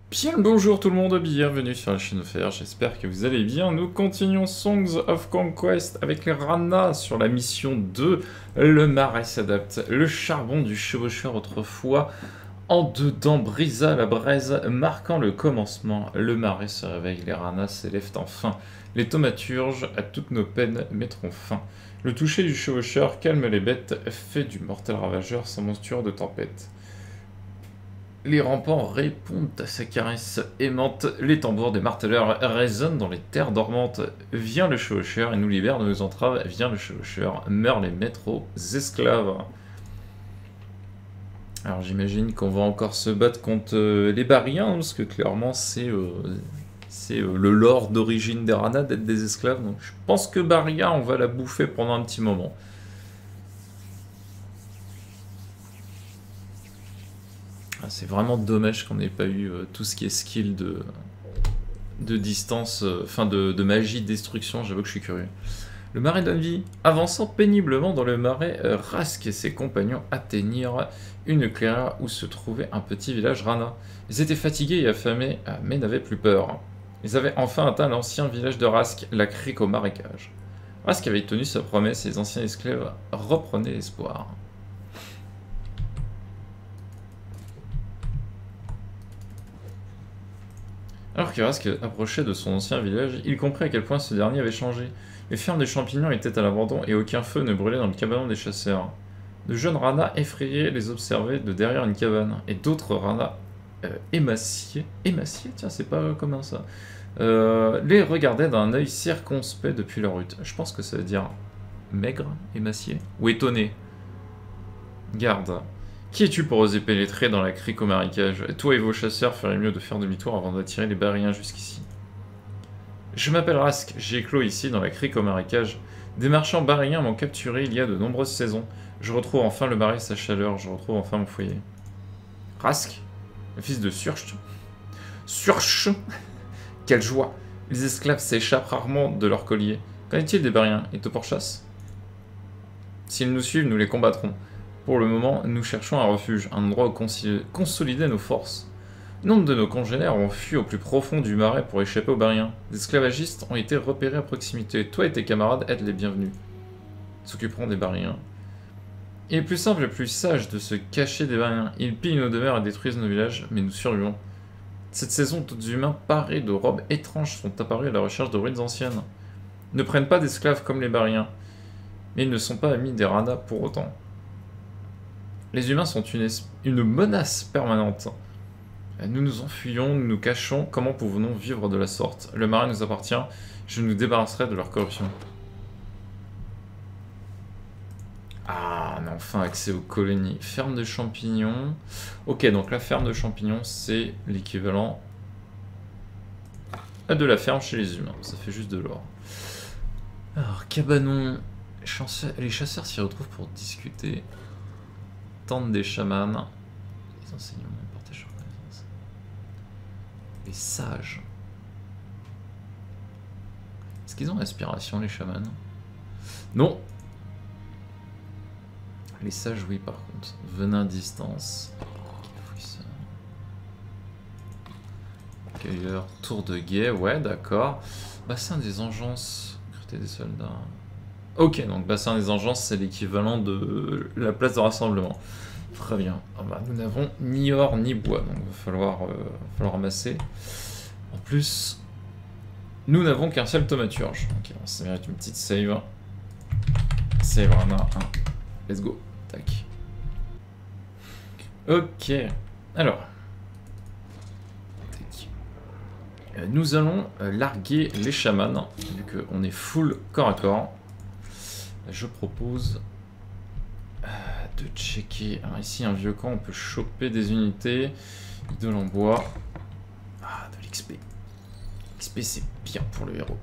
Bien le bonjour tout le monde, bienvenue sur la chaîne OFR, j'espère que vous allez bien. Nous continuons Songs of Conquest avec les Rana sur la mission 2. Le marais s'adapte, le charbon du chevaucheur autrefois en dedans brisa la braise, marquant le commencement. Le marais se réveille, les Rana s'élèvent enfin. Les thaumaturges à toutes nos peines mettront fin. Le toucher du chevaucheur calme les bêtes, fait du mortel ravageur sa monture de tempête. Les remparts répondent à sa caresse aimante, les tambours des marteleurs résonnent dans les terres dormantes. Vient le chevaucheur et nous libère de nos entraves, vient le chevaucheur, meurent les maîtres aux esclaves. Alors j'imagine qu'on va encore se battre contre les Bariens, parce que clairement c'est le lore d'origine des Rana d'être des esclaves, donc je pense que Baria on va la bouffer pendant un petit moment. C'est vraiment dommage qu'on n'ait pas eu tout ce qui est skill de distance, de magie de destruction, j'avoue que je suis curieux. Le marais d'Envie, avançant péniblement dans le marais, Rask et ses compagnons atteignirent une clairière où se trouvait un petit village Rana. Ils étaient fatigués et affamés, mais n'avaient plus peur. Ils avaient enfin atteint l'ancien village de Rask, la crique au marécage. Rask avait tenu sa promesse et les anciens esclaves reprenaient l'espoir. Alors que Rask approchait de son ancien village, il comprit à quel point ce dernier avait changé. Les fermes des champignons étaient à l'abandon et aucun feu ne brûlait dans le cabanon des chasseurs. De jeunes Rana effrayés les observaient de derrière une cabane, et d'autres Rana émaciés, tiens c'est pas commun ça, les regardaient d'un œil circonspect depuis leur hutte. Je pense que ça veut dire maigre, émacié, ou étonné. Garde. Qui es-tu pour oser pénétrer dans la crique au marécage? Toi et vos chasseurs feriez mieux de faire demi-tour avant d'attirer les Bariens jusqu'ici. Je m'appelle Rask, j'ai éclos ici dans la crique au marécage. Des marchands Bariens m'ont capturé il y a de nombreuses saisons. Je retrouve enfin le marais et sa chaleur, je retrouve enfin mon foyer. Rask, le fils de Surch. Surch. Quelle joie. Les esclaves s'échappent rarement de leur collier. Qu'en est-il des Bariens? Ils te pourchassent? S'ils nous suivent, nous les combattrons. Pour le moment, nous cherchons un refuge, un endroit où consolider nos forces. Nombre de nos congénères ont fui au plus profond du marais pour échapper aux Bariens. Des esclavagistes ont été repérés à proximité. Toi et tes camarades êtes les bienvenus. Ils s'occuperont des Bariens. Il est plus simple et plus sage de se cacher des Bariens. Ils pillent nos demeures et détruisent nos villages, mais nous survivons. Cette saison, d'autres humains parés de robes étranges sont apparus à la recherche de ruines anciennes. Ils ne prennent pas d'esclaves comme les Bariens, mais ils ne sont pas amis des Rana pour autant. Les humains sont une menace permanente. Nous nous enfuyons, nous nous cachons, comment pouvons-nous vivre de la sorte? Le marais nous appartient, je nous débarrasserai de leur corruption. Ah, on a enfin accès aux colonies. Ferme de champignons. Ok, donc la ferme de champignons, c'est l'équivalent de la ferme chez les humains. Ça fait juste de l'or. Alors, cabanon. Les chasseurs s'y retrouvent pour discuter. Tente des chamans. Les enseignements partagés sur connaissance. Les sages. Est-ce qu'ils ont l'aspiration, les chamans? Non. Les sages, oui, par contre. Venin à distance. Cueilleur, tour de guet, ouais, d'accord. Bassin des engences. Recruter des soldats. Ok, donc bassin des engences, c'est l'équivalent de la place de rassemblement. Très bien. Ah bah, nous n'avons ni or ni bois, donc il va falloir ramasser. En plus, nous n'avons qu'un seul thaumaturge. Ok, ça mérite une petite save. Save Rana 1. Let's go. Tac. Ok. Alors. Tac. Nous allons larguer les chamans, vu qu'on est full corps à corps. Je propose de checker. Alors ici, un vieux camp, on peut choper des unités. Idole en bois. Ah, de l'XP. L'XP, c'est bien pour le héros.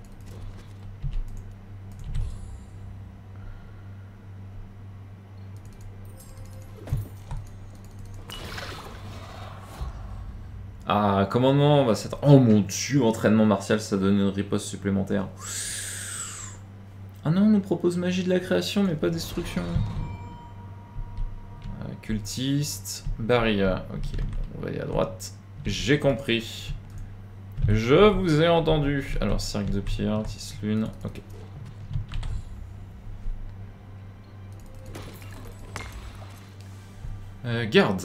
Ah, commandement, bah oh mon dieu, entraînement martial, ça donne une riposte supplémentaire. Ah non, on nous propose magie de la création, mais pas destruction. Cultiste, Baria. Ok, on va aller à droite. J'ai compris. Je vous ai entendu. Alors, cercle de pierre, Tislune, ok. Garde.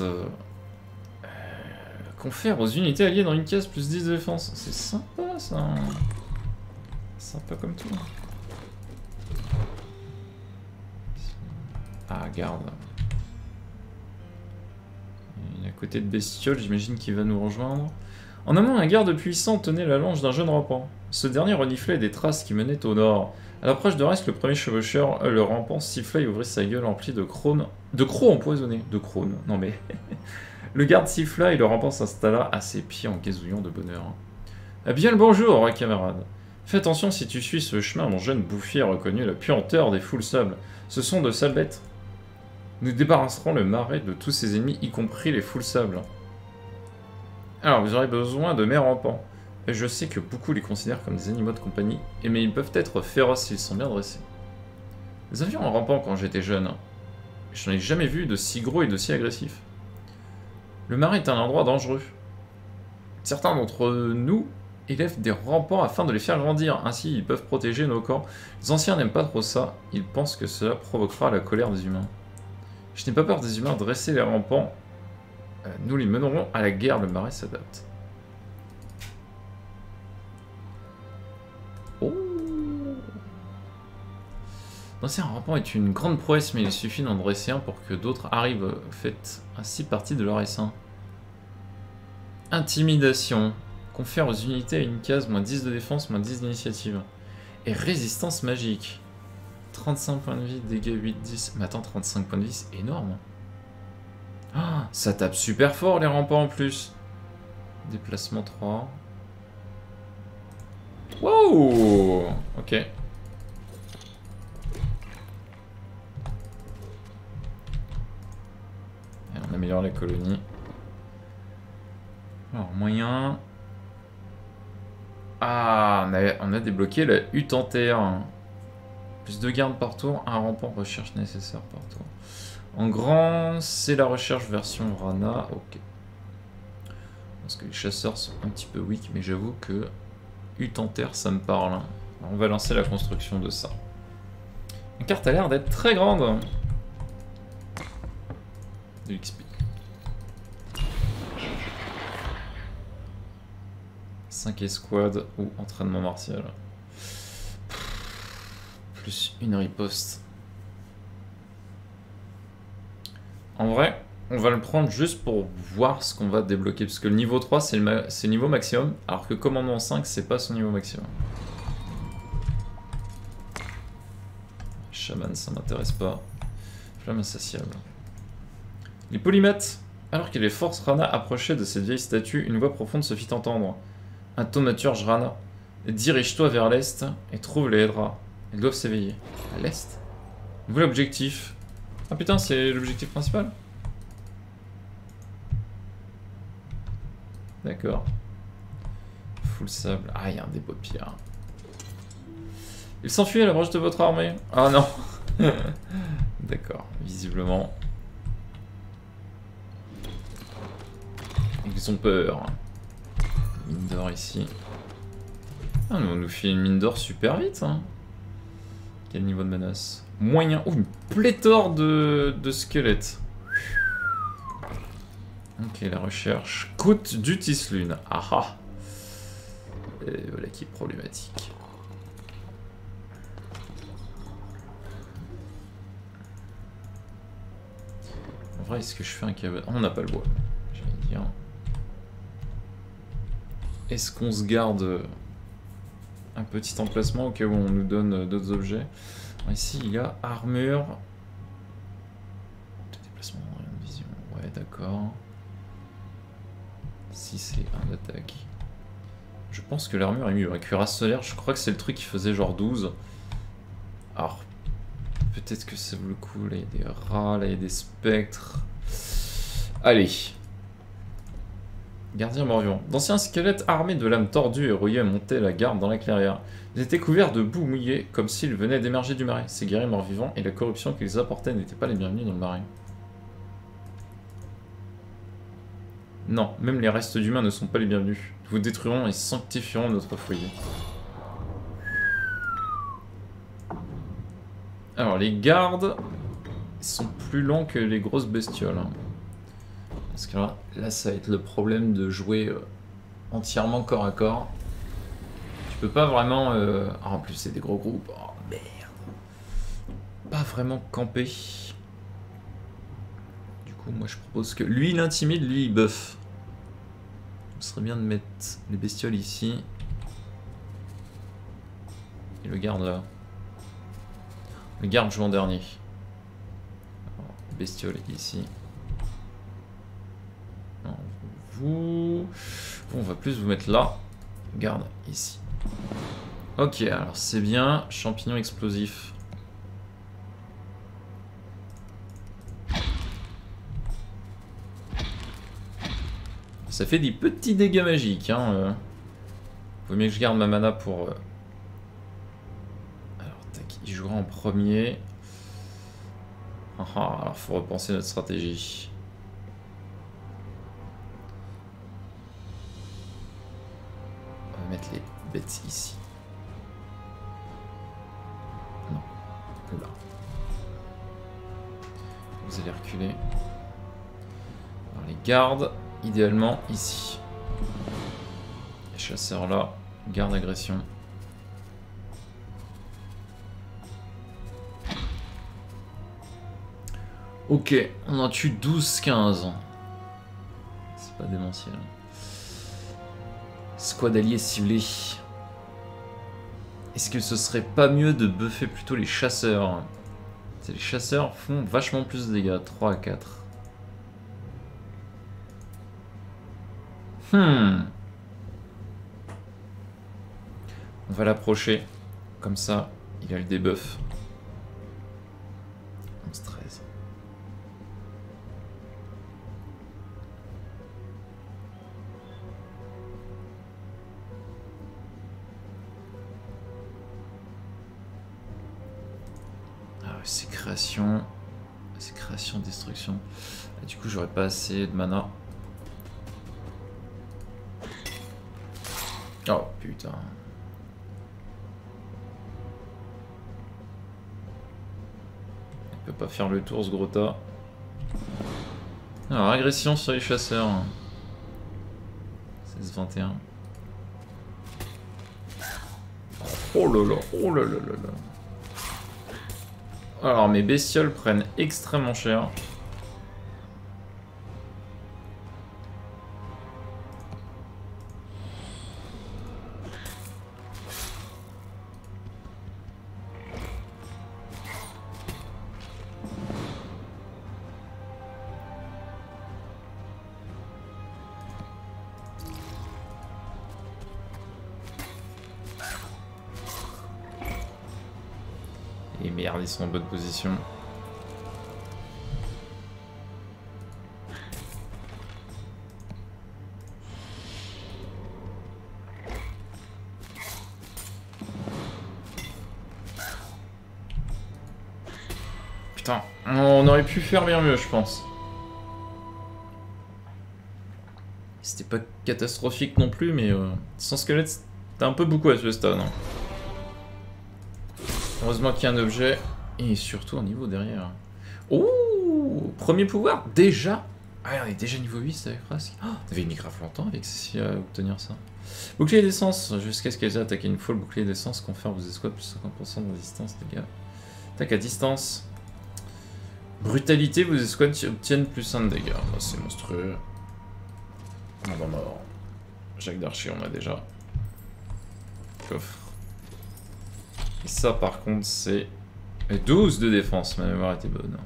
Confère aux unités alliées dans une case plus 10 de défense. C'est sympa ça. Sympa comme tout. Ah, garde. Il est à côté de Bestiole, j'imagine qu'il va nous rejoindre. En amont, un garde puissant tenait la longe d'un jeune rampant. Ce dernier reniflait des traces qui menaient au nord. À l'approche de Rest, le premier chevaucheur, le rampant, siffla et ouvrit sa gueule emplie de crocs empoisonnés. De crônes, non mais... Le garde siffla et le rampant s'installa à ses pieds en gazouillant de bonheur. « Bien le bonjour, camarade. Fais attention si tu suis ce chemin, mon jeune bouffier a reconnu la puanteur des foules sables. Ce sont de sales bêtes. Nous débarrasserons le marais de tous ses ennemis, y compris les foules sables. Alors, vous aurez besoin de mes rampants. Et je sais que beaucoup les considèrent comme des animaux de compagnie, mais ils peuvent être féroces s'ils sont bien dressés. Nous avions un rampant quand j'étais jeune. Je n'en ai jamais vu de si gros et de si agressif. Le marais est un endroit dangereux. Certains d'entre nous élèvent des rampants afin de les faire grandir, ainsi ils peuvent protéger nos camps. Les anciens n'aiment pas trop ça, ils pensent que cela provoquera la colère des humains. Je n'ai pas peur des humains, dresser les rampants. Nous les mènerons à la guerre, le marais s'adapte. Oh! Dresser un rampant est une grande prouesse, mais il suffit d'en dresser un pour que d'autres arrivent, faites ainsi partie de leur essaim. Intimidation. Confère aux unités à une case, moins 10 de défense, moins 10 d'initiative. Et résistance magique. 35 points de vie, dégâts 8-10. Mais attends, 35 points de vie, c'est énorme. Ah, ça tape super fort les rampants en plus. Déplacement 3. Wow! Ok. Et on améliore la colonie. Alors, moyen. Ah, on a débloqué la hutte en terre. Plus de gardes par tour, un rampant recherche nécessaire par tour. En grand, c'est la recherche version Rana. Ok. Parce que les chasseurs sont un petit peu weak, mais j'avoue que hutte en terre, ça me parle. Alors, on va lancer la construction de ça. La carte a l'air d'être très grande. De l'XP. 5 escouades ou entraînement martial. Plus une riposte. En vrai, on va le prendre juste pour voir ce qu'on va débloquer. Parce que le niveau 3, c'est le niveau maximum. Alors que commandement 5, c'est pas son niveau maximum. Chaman, ça m'intéresse pas. Flamme insatiable. Les polymaths. Alors que les forces Rana approchaient de cette vieille statue, une voix profonde se fit entendre. Un thaumaturge Rana. Dirige-toi vers l'est et trouve les Hedra. Ils doivent s'éveiller. À l'est? Nouvel objectif. Ah putain, c'est l'objectif principal? D'accord. Full sable. Ah, il y a un dépôt de pierre. Il s'enfuit à l'approche de votre armée. Ah non. D'accord, visiblement. Ils ont peur. Mine d'or ici. Ah, on nous fait une mine d'or super vite. Hein. Quel niveau de menace? Moyen. Oh, une pléthore de squelettes. Ok, la recherche. Côte du Tislune. Ah ah. Et voilà qui est problématique. En vrai, est-ce que je fais un cabanon? On n'a pas le bois. J'allais dire. Est-ce qu'on se garde un petit emplacement au cas où on nous donne d'autres objets? Alors ici, il y a armure. Déplacement, rien de vision. Ouais, d'accord. Ici, c'est un attaque. Je pense que l'armure est mieux. La cuirasse solaire, je crois que c'est le truc qui faisait genre 12. Alors, peut-être que ça vaut le coup. Là, il y a des rats, là, il y a des spectres. Allez. Gardien mort-vivant. D'anciens squelettes armés de lames tordues et rouillées montaient la garde dans la clairière. Ils étaient couverts de boue mouillée, comme s'ils venaient d'émerger du marais. Ces guerriers morts-vivants et la corruption qu'ils apportaient n'étaient pas les bienvenus dans le marais. Non, même les restes d'humains ne sont pas les bienvenus. Nous vous détruirons et sanctifierons notre foyer. Alors, les gardes sont plus lents que les grosses bestioles. Parce que là, ça va être le problème de jouer entièrement corps à corps. Tu peux pas vraiment... Ah, en plus, c'est des gros groupes. Oh, merde. Pas vraiment camper. Du coup, moi, je propose que... Lui, il intimide, lui, il buff. Ce serait bien de mettre les bestioles ici. Et le garde là. Le garde joue en dernier. Alors, bestiole ici. Non, vous... On va plus vous mettre là. Garde ici. Ok, alors c'est bien. Champignon explosif. Ça fait des petits dégâts magiques. Hein. Vaut mieux que je garde ma mana pour... Alors, tac, il jouera en premier. Alors, faut repenser notre stratégie. On va mettre les bêtes ici. Non. Là. Vous allez reculer. Alors, les gardes... Idéalement ici. Les chasseurs là, garde agression. Ok, on en tue 12-15. C'est pas démentiel. Squad allié ciblé. Est-ce que ce serait pas mieux de buffer plutôt les chasseurs? Les chasseurs font vachement plus de dégâts, 3 à 4. On va l'approcher. Comme ça, il a le debuff. 11-13. Ah, c'est création. C'est création, destruction. Ah, du coup, j'aurais pas assez de mana. Oh putain. Il peut pas faire le tour ce gros tas. Alors agression sur les chasseurs. 16-21. Oh là là, oh là là là là. Alors mes bestioles prennent extrêmement cher. Et merde, ils sont en bonne position. Putain, on aurait pu faire bien mieux, je pense. C'était pas catastrophique non plus, mais sans squelette, c'était un peu beaucoup à ce stade. Hein. Heureusement qu'il y a un objet, et surtout un niveau derrière. Oh, premier pouvoir, déjà. Ah, on est déjà niveau 8 avec Rask. Oh, on avait mis grave longtemps avec ceci à obtenir ça. Bouclier d'essence, jusqu'à ce qu'elles aient attaqué une fois. Le bouclier d'essence confère vos escouades plus 50% de résistance, les gars. Attaque à distance. Brutalité, vos escouades obtiennent plus 1 de dégâts. Oh, c'est monstrueux. On va mort. Jacques d'Archer, on a déjà. Coffre. Et ça, par contre, c'est 12 de défense. Ma mémoire était bonne.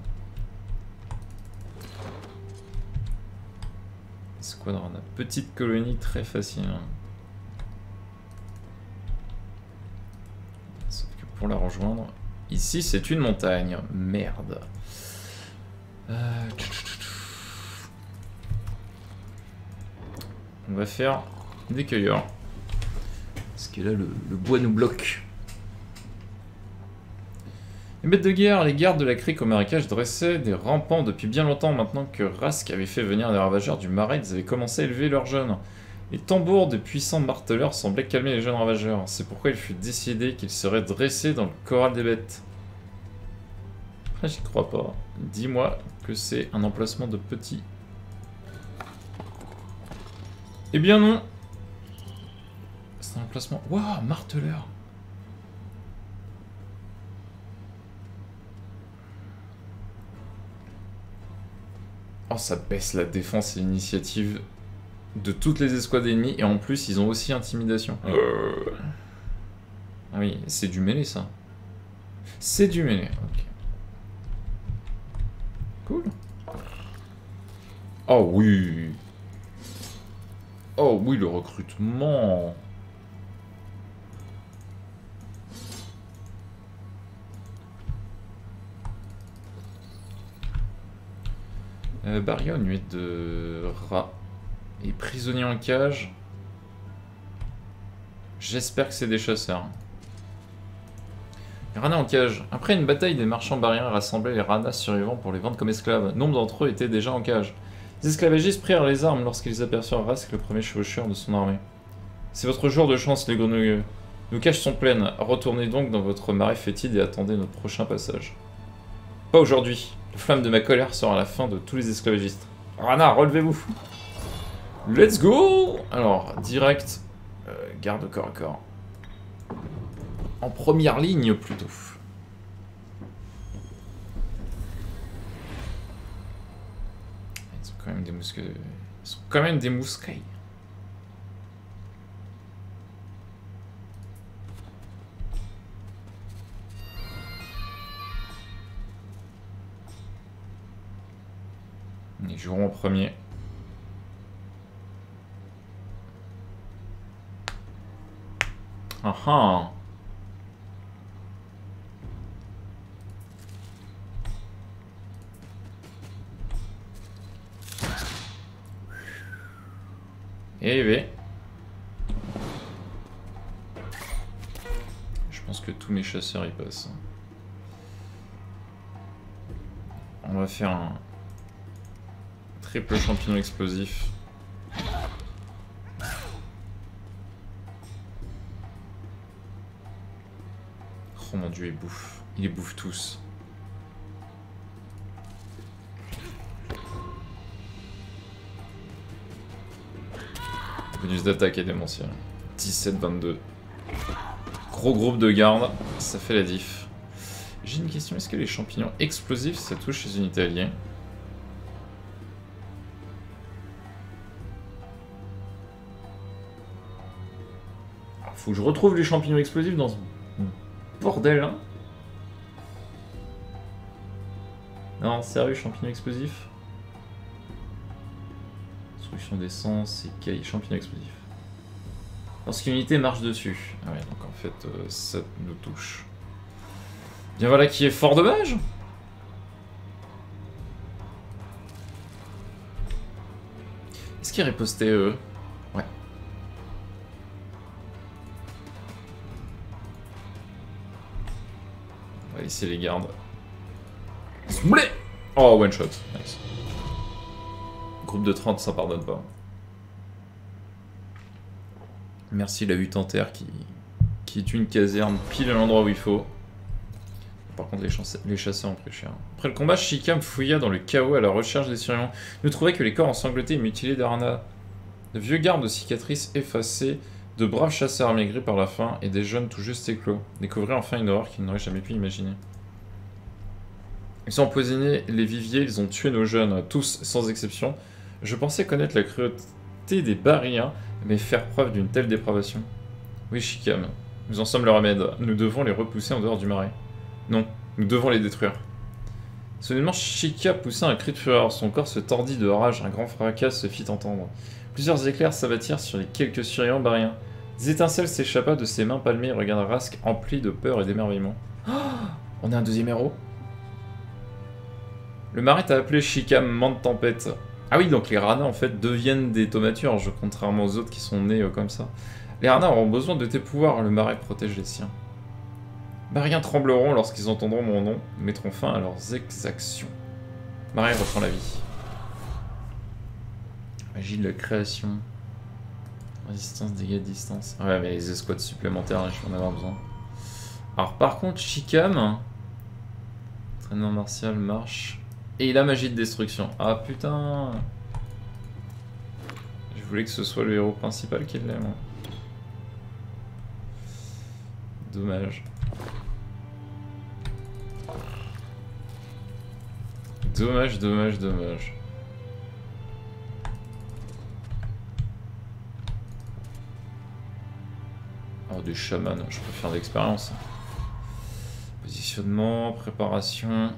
Squadron, petite colonie très facile. Sauf que pour la rejoindre, ici c'est une montagne. Merde. On va faire des cueilleurs. Parce que là, le bois nous bloque. Les maîtres de guerre, les gardes de la crique au marécage dressaient des rampants depuis bien longtemps. Maintenant que Rask avait fait venir les ravageurs du marais, ils avaient commencé à élever leurs jeunes. Les tambours de puissants marteleurs semblaient calmer les jeunes ravageurs. C'est pourquoi il fut décidé qu'ils seraient dressés dans le corral des bêtes. Ah, j'y crois pas. Dis-moi que c'est un emplacement de petits. Eh bien non. C'est un emplacement... Waouh, marteleur. Oh, ça baisse la défense et l'initiative de toutes les escouades ennemies. Et en plus, ils ont aussi intimidation. Ah oui, c'est du mêlé, ça. C'est du mêlé, ok. Cool. Oh oui. Oh oui, le recrutement. Barrière nuée de rats et prisonniers en cage. J'espère que c'est des chasseurs. Les Rana en cage. Après une bataille, des marchands bariens rassemblaient les Rana survivants pour les vendre comme esclaves. Nombre d'entre eux étaient déjà en cage. Les esclavagistes prirent les armes lorsqu'ils aperçurent Rask, le premier chevaucheur de son armée. C'est votre jour de chance, les grenouilleux. Nos cages sont pleines. Retournez donc dans votre marais fétide et attendez notre prochain passage. Pas aujourd'hui. La flamme de ma colère sera la fin de tous les esclavagistes. Rana, relevez-vous. Let's go. Alors, direct, garde corps à corps. En première ligne, plutôt. Ils sont quand même des mousquets. Ils sont quand même des mousquets. Ils joueront en premier. Ah ah. Eh bien. Je pense que tous mes chasseurs y passent. On va faire un triple champignon explosif. Oh mon dieu, il bouffe. Il les bouffe tous. Bonus d'attaque est démentiel. 17-22. Gros groupe de garde, ça fait la diff. J'ai une question, est-ce que les champignons explosifs, ça touche chez un Italien? Alors, faut que je retrouve les champignons explosifs dans ce bordel, hein. Non, sérieux, champignons explosifs? Destruction d'essence et caille, champignons explosifs. Lorsqu'une unité marche dessus. Ah ouais, donc en fait, ça nous touche. Bien voilà qui est fort dommage. Est-ce qu'ils ripostaient eux? Ouais. On va laisser les gardes. Blé. Oh, one shot. Nice. Groupe de 30, ça pardonne pas. Merci la hutte en terre qui est une caserne pile à l'endroit où il faut. Par contre, les chasseurs ont pris cher. Après le combat, Shikam fouilla dans le chaos à la recherche des survivants. Il ne trouvait que les corps ensanglantés et mutilés d'Arana. De vieux gardes aux cicatrices effacées, de braves chasseurs amaigris par la faim et des jeunes tout juste éclos. Découvrir enfin une horreur qu'ils n'auraient jamais pu imaginer. Ils ont empoisonné les viviers, ils ont tué nos jeunes, tous sans exception. Je pensais connaître la cruauté des Bariens, mais faire preuve d'une telle dépravation. Oui, Shikam, nous en sommes le remède. Nous devons les repousser en dehors du marais. Non, nous devons les détruire. Soudainement, Shika poussa un cri de fureur. Son corps se tordit de rage, un grand fracas se fit entendre. Plusieurs éclairs s'abattirent sur les quelques survivants bariens. Des étincelles s'échappa de ses mains palmées et regarda Rask empli de peur et d'émerveillement. Oh, on a un deuxième héros? Le marais t'a appelé Shikam, mant de tempête. Ah oui, donc les Rana en fait deviennent des thaumaturges, contrairement aux autres qui sont nés comme ça. Les Rana auront besoin de tes pouvoirs, le marais protège les siens. Bariens trembleront lorsqu'ils entendront mon nom, mettront fin à leurs exactions. Marie reprend la vie. Magie de la création. Résistance, dégâts de distance. Ouais, mais les escouades supplémentaires, je vais en avoir besoin. Alors, par contre, Chicam. Entraînement martial, marche. Et il a magie de destruction. Ah putain. Je voulais que ce soit le héros principal qui l'ait, moi. Dommage. Dommage, dommage, dommage. Oh, des chamans, je préfère d'expérience. Positionnement, préparation.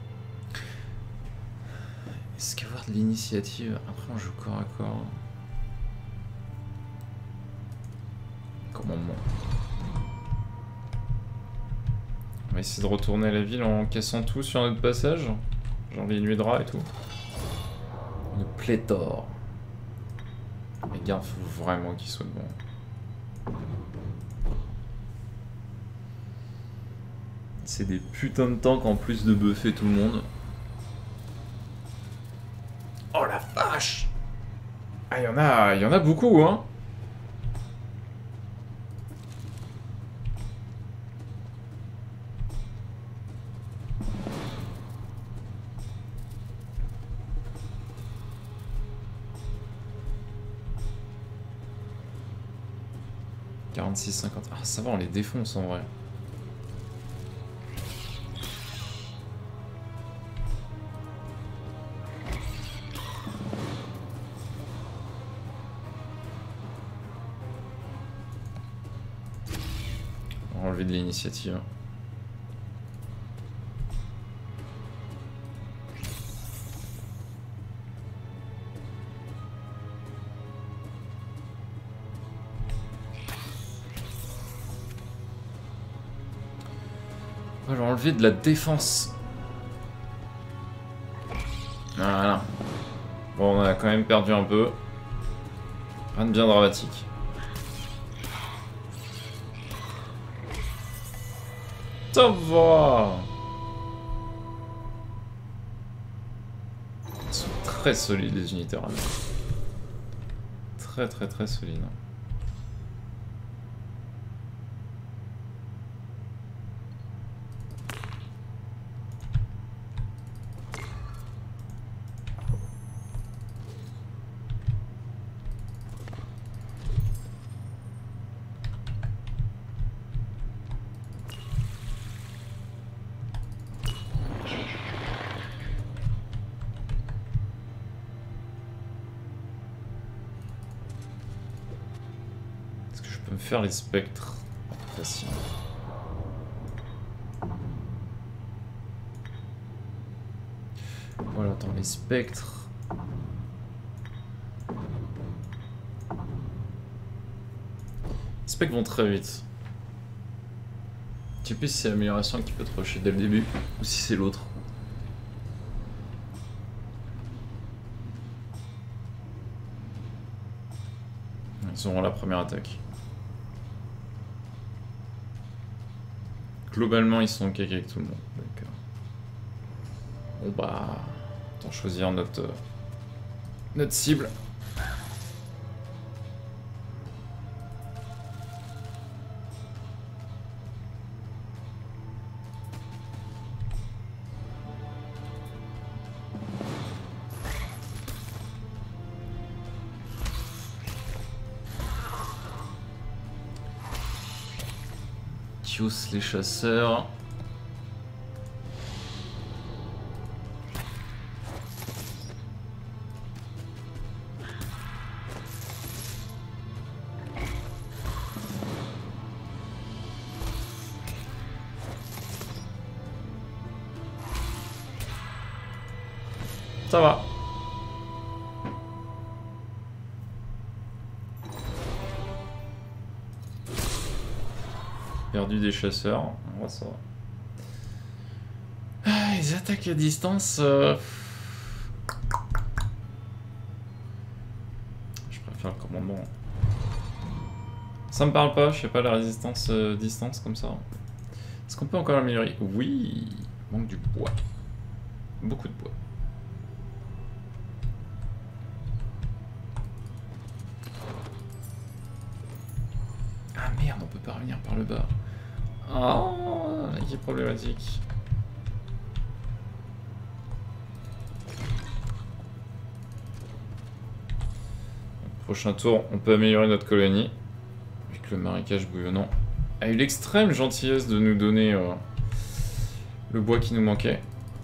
Est-ce qu'avoir de l'initiative? Après, on joue corps à corps. Commandement. On va essayer de retourner à la ville en cassant tout sur notre passage. Genre les nuées de rats et tout. Une pléthore. Les gardes, faut vraiment qu'ils soient bons. C'est des putains de tanks en plus de buffer tout le monde. Oh la vache! Ah, il y en a beaucoup, hein! « 46-50... » Ah, ça va, on les défonce en vrai. On va enlever de l'initiative. On va enlever de la défense. Voilà. Bon, on a quand même perdu un peu. Rien de bien dramatique. Ça va. Ils sont très solides les unités rames. Très très très solides. Faire les spectres. Facile. Voilà, attends, les spectres. Les spectres vont très vite. Je sais plus si c'est l'amélioration qui peut te rusher dès le début ou si c'est l'autre. Ils auront la première attaque. Globalement, ils sont ok avec tout le monde. D'accord. Bon bah... Autant choisir notre cible. Les chasseurs. Ça va. Perdu des chasseurs, ouais, ça va. Ah, les attaques à distance... Je préfère le commandement. Ça me parle pas, je sais pas la résistance distance comme ça. Est-ce qu'on peut encore l'améliorer? Oui. Manque du bois. Beaucoup de bois. Ah merde, on peut pas revenir par le bas. Oh, qui est problématique. Prochain tour, on peut améliorer notre colonie. Avec le marécage bouillonnant a eu l'extrême gentillesse de nous donner le bois qui nous manquait.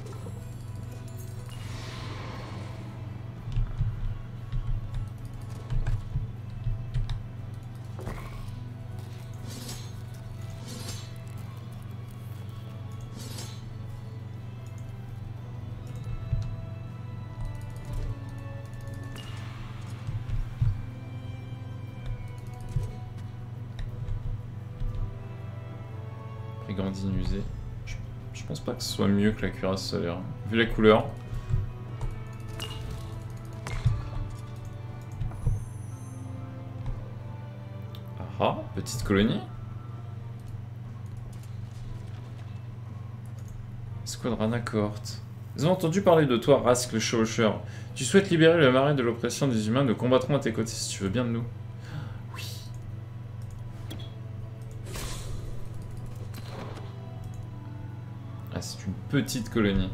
Brigandine usée. Je pense pas que ce soit mieux que la cuirasse solaire. Vu la couleur. Ah, petite colonie. Squadrana cohorte. Nous avons entendu parler de toi, Rask le chevaucheur. Tu souhaites libérer le marais de l'oppression des humains. Nous combattrons à tes côtés si tu veux bien de nous. Oui. Ah, c'est une petite colonie.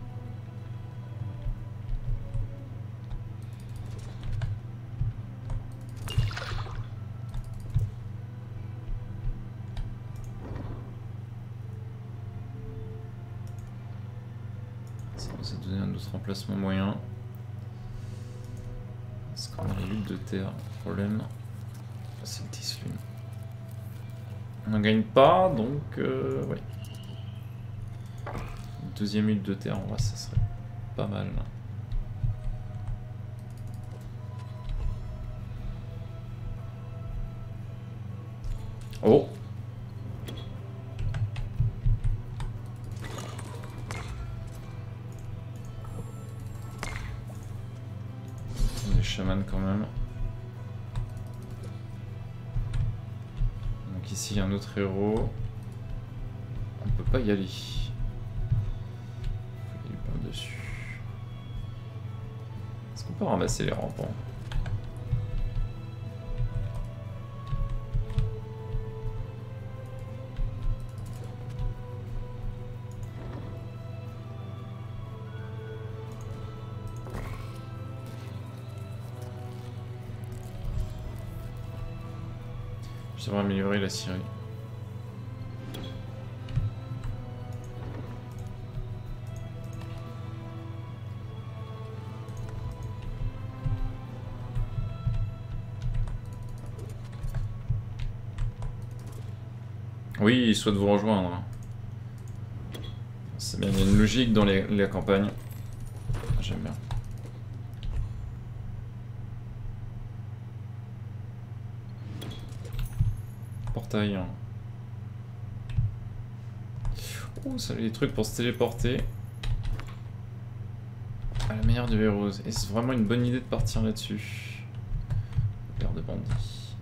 Ça nous a donné un autre emplacement moyen. Est-ce qu'on a les luttes de terre? Le problème, c'est le Tislune. On n'en gagne pas, donc ouais. Une deuxième huile de terre, en vrai, ça serait pas mal. Oh! Les chamans quand même. Donc ici, un autre héros. On peut pas y aller. Il y a du pain dessus. Est-ce qu'on peut ramasser les rampants? Je devrais améliorer la scierie. Oui, il souhaite vous rejoindre. C'est bien, il y a une logique dans la campagne. J'aime bien. Portail. Oh, ça a des trucs pour se téléporter. À la meilleure de Vérouz. Et c'est vraiment une bonne idée de partir là-dessus. Paire de bandits.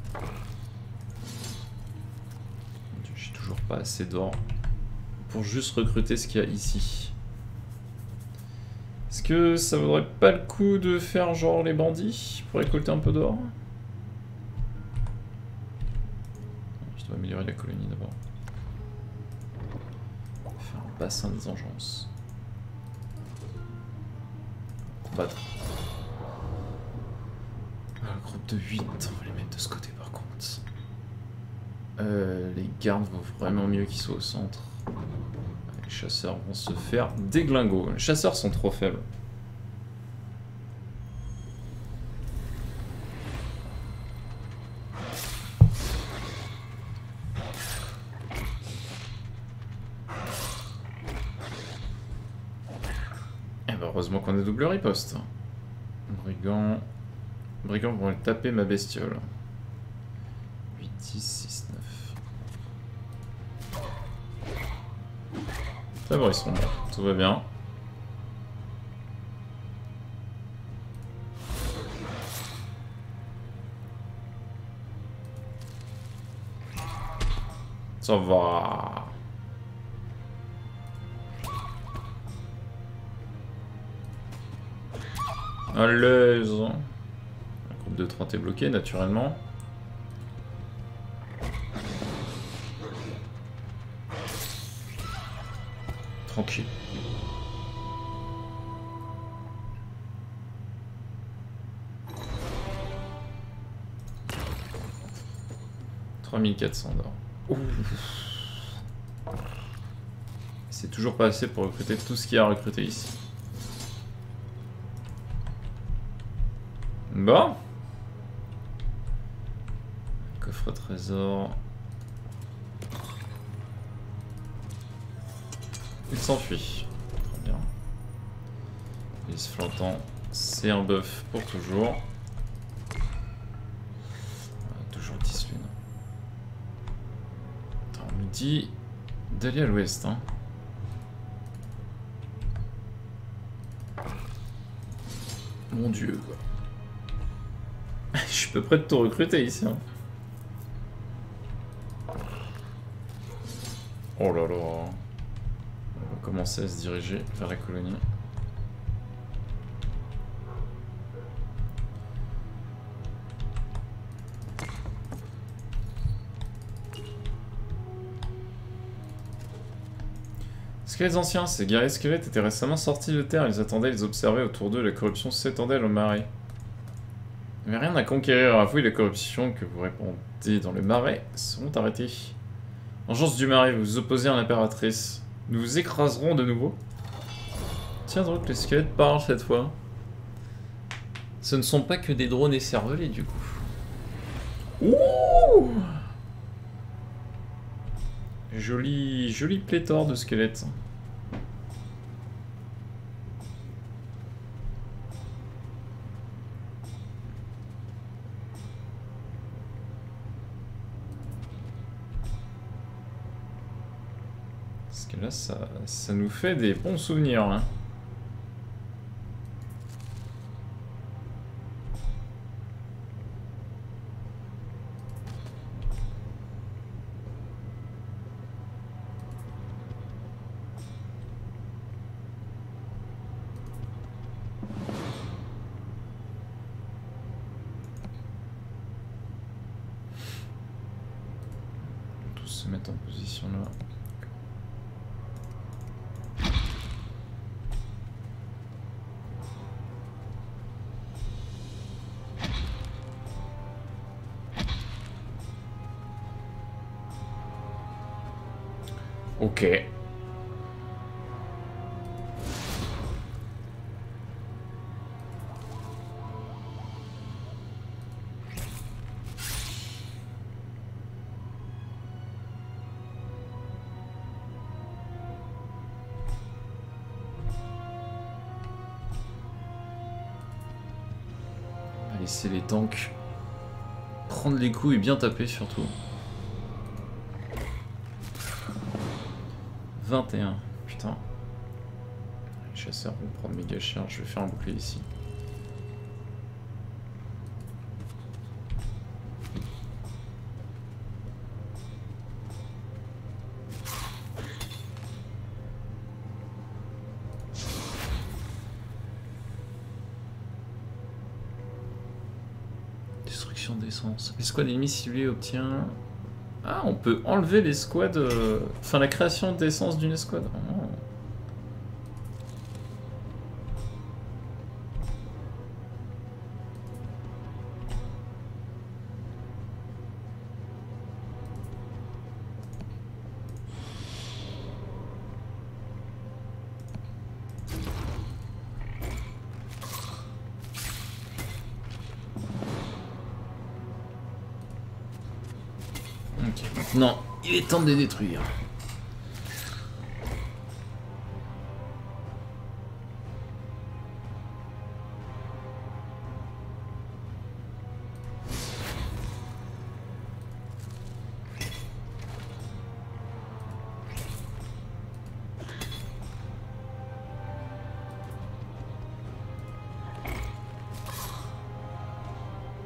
J'ai toujours pas assez d'or pour juste recruter ce qu'il y a ici. Est-ce que ça vaudrait pas le coup de faire genre les bandits pour récolter un peu d'or? Je dois améliorer la colonie d'abord. Faire un bassin des engences. Combattre. Un groupe de 8, on va les mettre de ce côté par contre. Les gardes vaut vraiment mieux qu'ils soient au centre. Les chasseurs vont se faire déglingo. Les chasseurs sont trop faibles. Et bah heureusement qu'on a double riposte. Brigands. Brigands vont taper ma bestiole. 8, 10, 6, 9. C'est bon, ils sont morts. Tout va bien. Ça va. À l'aise. Un groupe de 30 est bloqué, naturellement. Tranquille. « 3400 d'or. C'est toujours pas assez pour recruter tout ce qu'il y a à recruter ici. Bon. Coffre trésor. Il s'enfuit. Très bien. Lys flottant, c'est un buff pour toujours. Toujours 10 lunes. Attends, on nous dit d'aller à l'ouest. Hein. Mon dieu, quoi. Je suis peu près de tout recruter ici. Hein. Oh là là. On va commencer à se diriger vers la colonie. Squelettes anciens, ces guerriers squelettes étaient récemment sortis de terre, ils attendaient, ils observaient autour d'eux, la corruption s'étendait au marais. Il n'y avait rien à conquérir, avouez les corruptions que vous répandez dans le marais seront arrêtées. Vengeance du marais, vous vous opposez à l'impératrice. Nous vous écraserons de nouveau. Tiens donc, les squelettes parlent cette fois. Ce ne sont pas que des drones écervelés du coup. Ouh! Joli pléthore de squelettes. Parce que là, ça nous fait des bons souvenirs. Hein. Tous se mettre en position là. Ok. On va laisser les tanks prendre les coups et bien taper surtout. 21, putain. Les chasseurs vont prendre méga cher, je vais faire un bouclier ici. Destruction d'essence. L'escouade ennemie ciblée obtient... Ah, on peut enlever l'escouade... Enfin, la création d'essence d'une escouade. Oh. Ok, maintenant, il est temps de les détruire.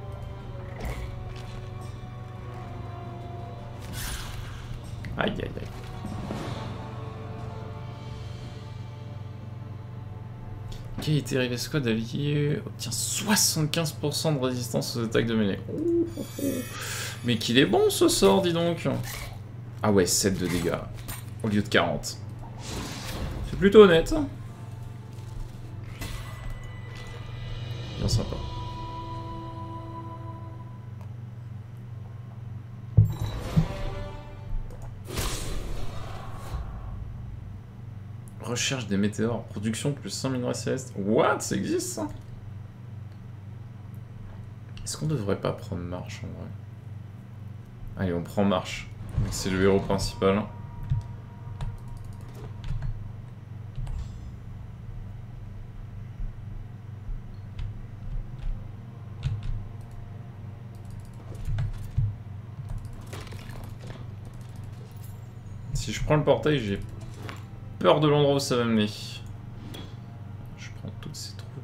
Aïe aïe aïe. Abilité Rivet Squad allié obtient 75% de résistance aux attaques de mêlée. Oh, oh, oh. Mais qu'il est bon ce sort, dis donc. Ah ouais, 7 de dégâts au lieu de 40. C'est plutôt honnête. Bien sympa. Recherche des météores, production plus 100 minerais célestes. What? Ça existe ça? Est-ce qu'on devrait pas prendre marche en vrai? Allez, on prend marche. C'est le héros principal. Si je prends le portail, j'ai peur de l'endroit où ça va mener. Je prends toutes ces troupes.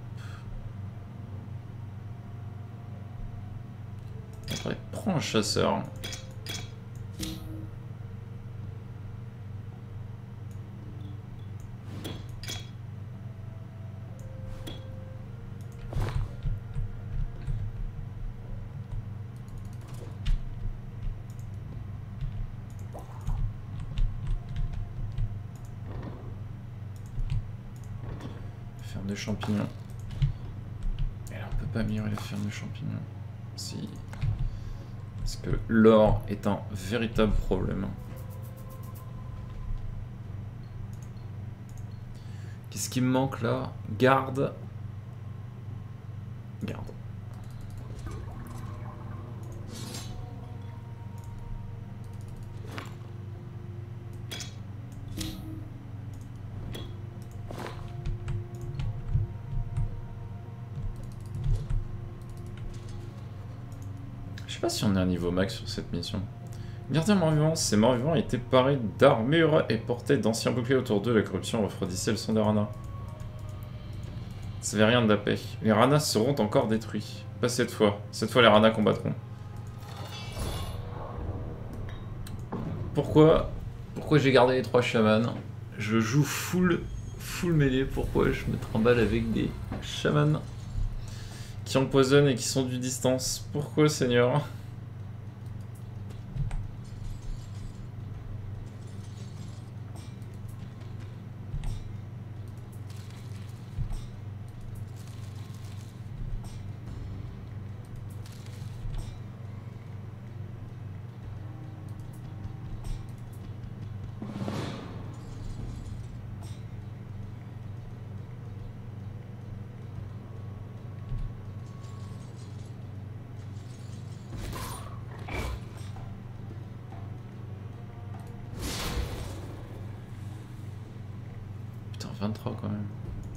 Après, prends un chasseur. Ferme de champignons. Et là, on peut pas améliorer la ferme de champignons. Si. Parce que l'or est un véritable problème. Qu'est-ce qui me manque là? Garde. Garde. Je sais pas si on est à niveau max sur cette mission. Gardien mort-vivant, ces morts-vivants étaient parés d'armure et portaient d'anciens boucliers autour d'eux. La corruption refroidissait le sang des Rana. Ça avait rien de la paix. Les Rana seront encore détruits. Pas cette fois. Cette fois, les Rana combattront. Pourquoi j'ai gardé les 3 chamans? Je joue full mêlée. Pourquoi je me trimballe avec des chamans qui empoisonnent et qui sont du distance? Pourquoi, Seigneur? Putain, 23 quand même.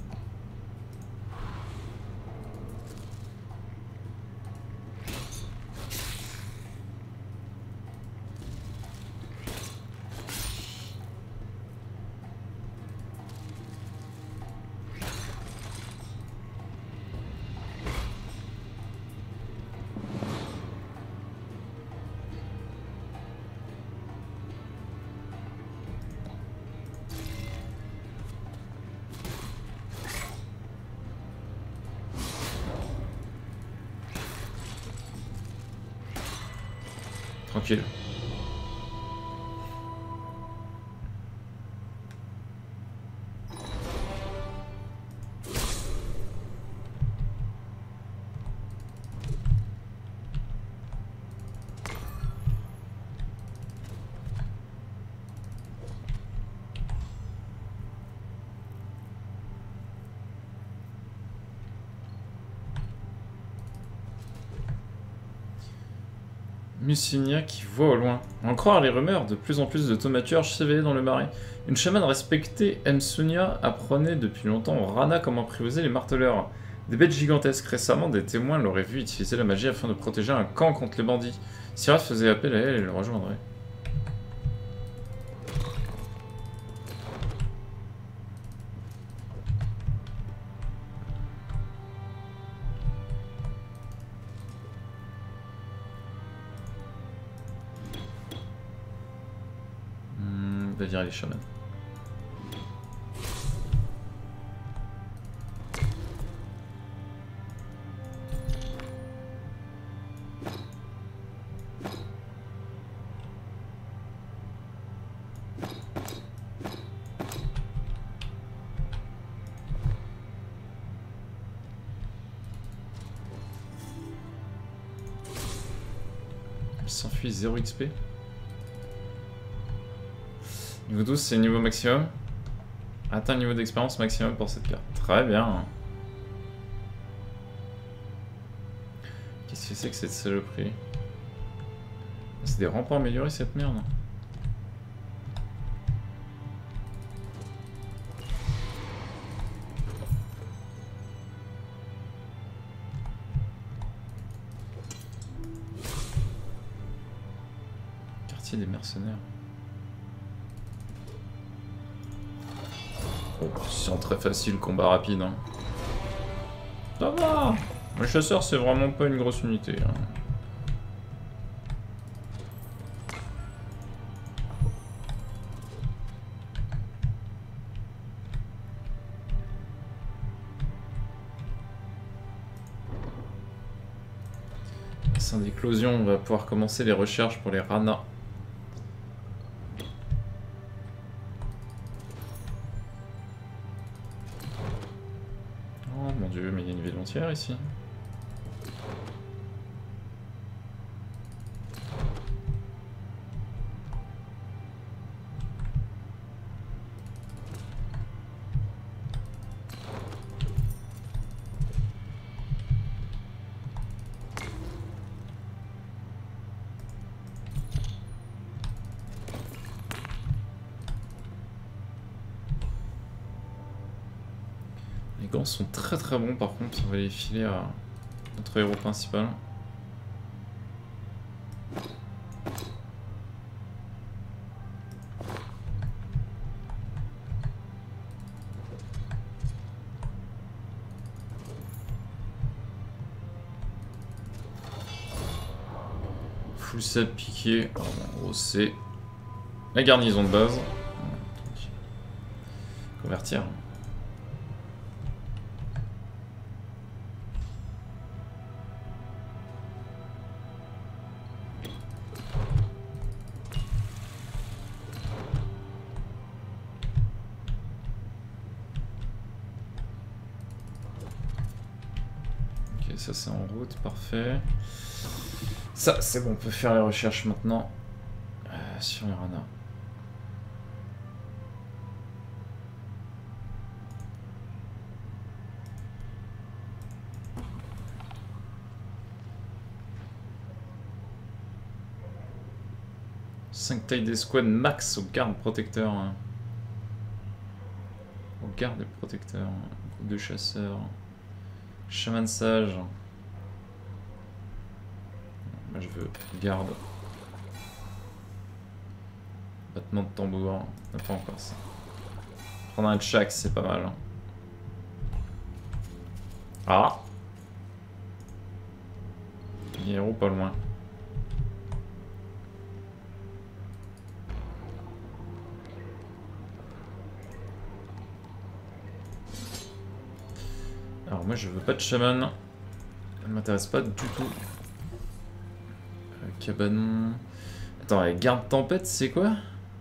Tranquille. Mucinia qui voit au loin. En croire les rumeurs, de plus en plus de thaumaturges s'éveillaient dans le marais. Une chamane respectée, Msunia, apprenait depuis longtemps aux Rana comment apprivoiser les marteleurs. Des bêtes gigantesques. Récemment, des témoins l'auraient vu utiliser la magie afin de protéger un camp contre les bandits. Si Raph faisait appel à elle, elle le rejoindrait. On va virer les chamans. Il s'enfuit 0 XP. Niveau 12, c'est niveau maximum. Atteint le niveau d'expérience maximum pour cette carte. Très bien. Qu'est-ce que c'est que cette saloperie? C'est des remparts améliorés cette merde. Quartier des mercenaires. Oh, c'est très facile, combat rapide. Hein. Ça va. Le chasseur, c'est vraiment pas une grosse unité. Hein. Sans d'éclosion, on va pouvoir commencer les recherches pour les Rana. Oh mon dieu, mais il y a une ville entière ici. Les gants sont très très bons par contre, on va les filer à notre héros principal. Full set piqué, alors, en gros c'est la garnison de base. Convertir. Ça c'est en route, parfait. Ça c'est bon, on peut faire les recherches maintenant sur les Rana. Cinq tailles d'escouade max au garde protecteur. Hein. Au garde protecteur. Groupe de chasseurs. Chaman sage. Moi je veux garde. Battement de tambour. On n'a pas encore ça. Prendre un tchak, c'est pas mal. Ah! Il y a un héros pas loin. Alors moi je veux pas de chaman. Elle m'intéresse pas du tout. Cabanon. Attends, garde tempête, c'est quoi?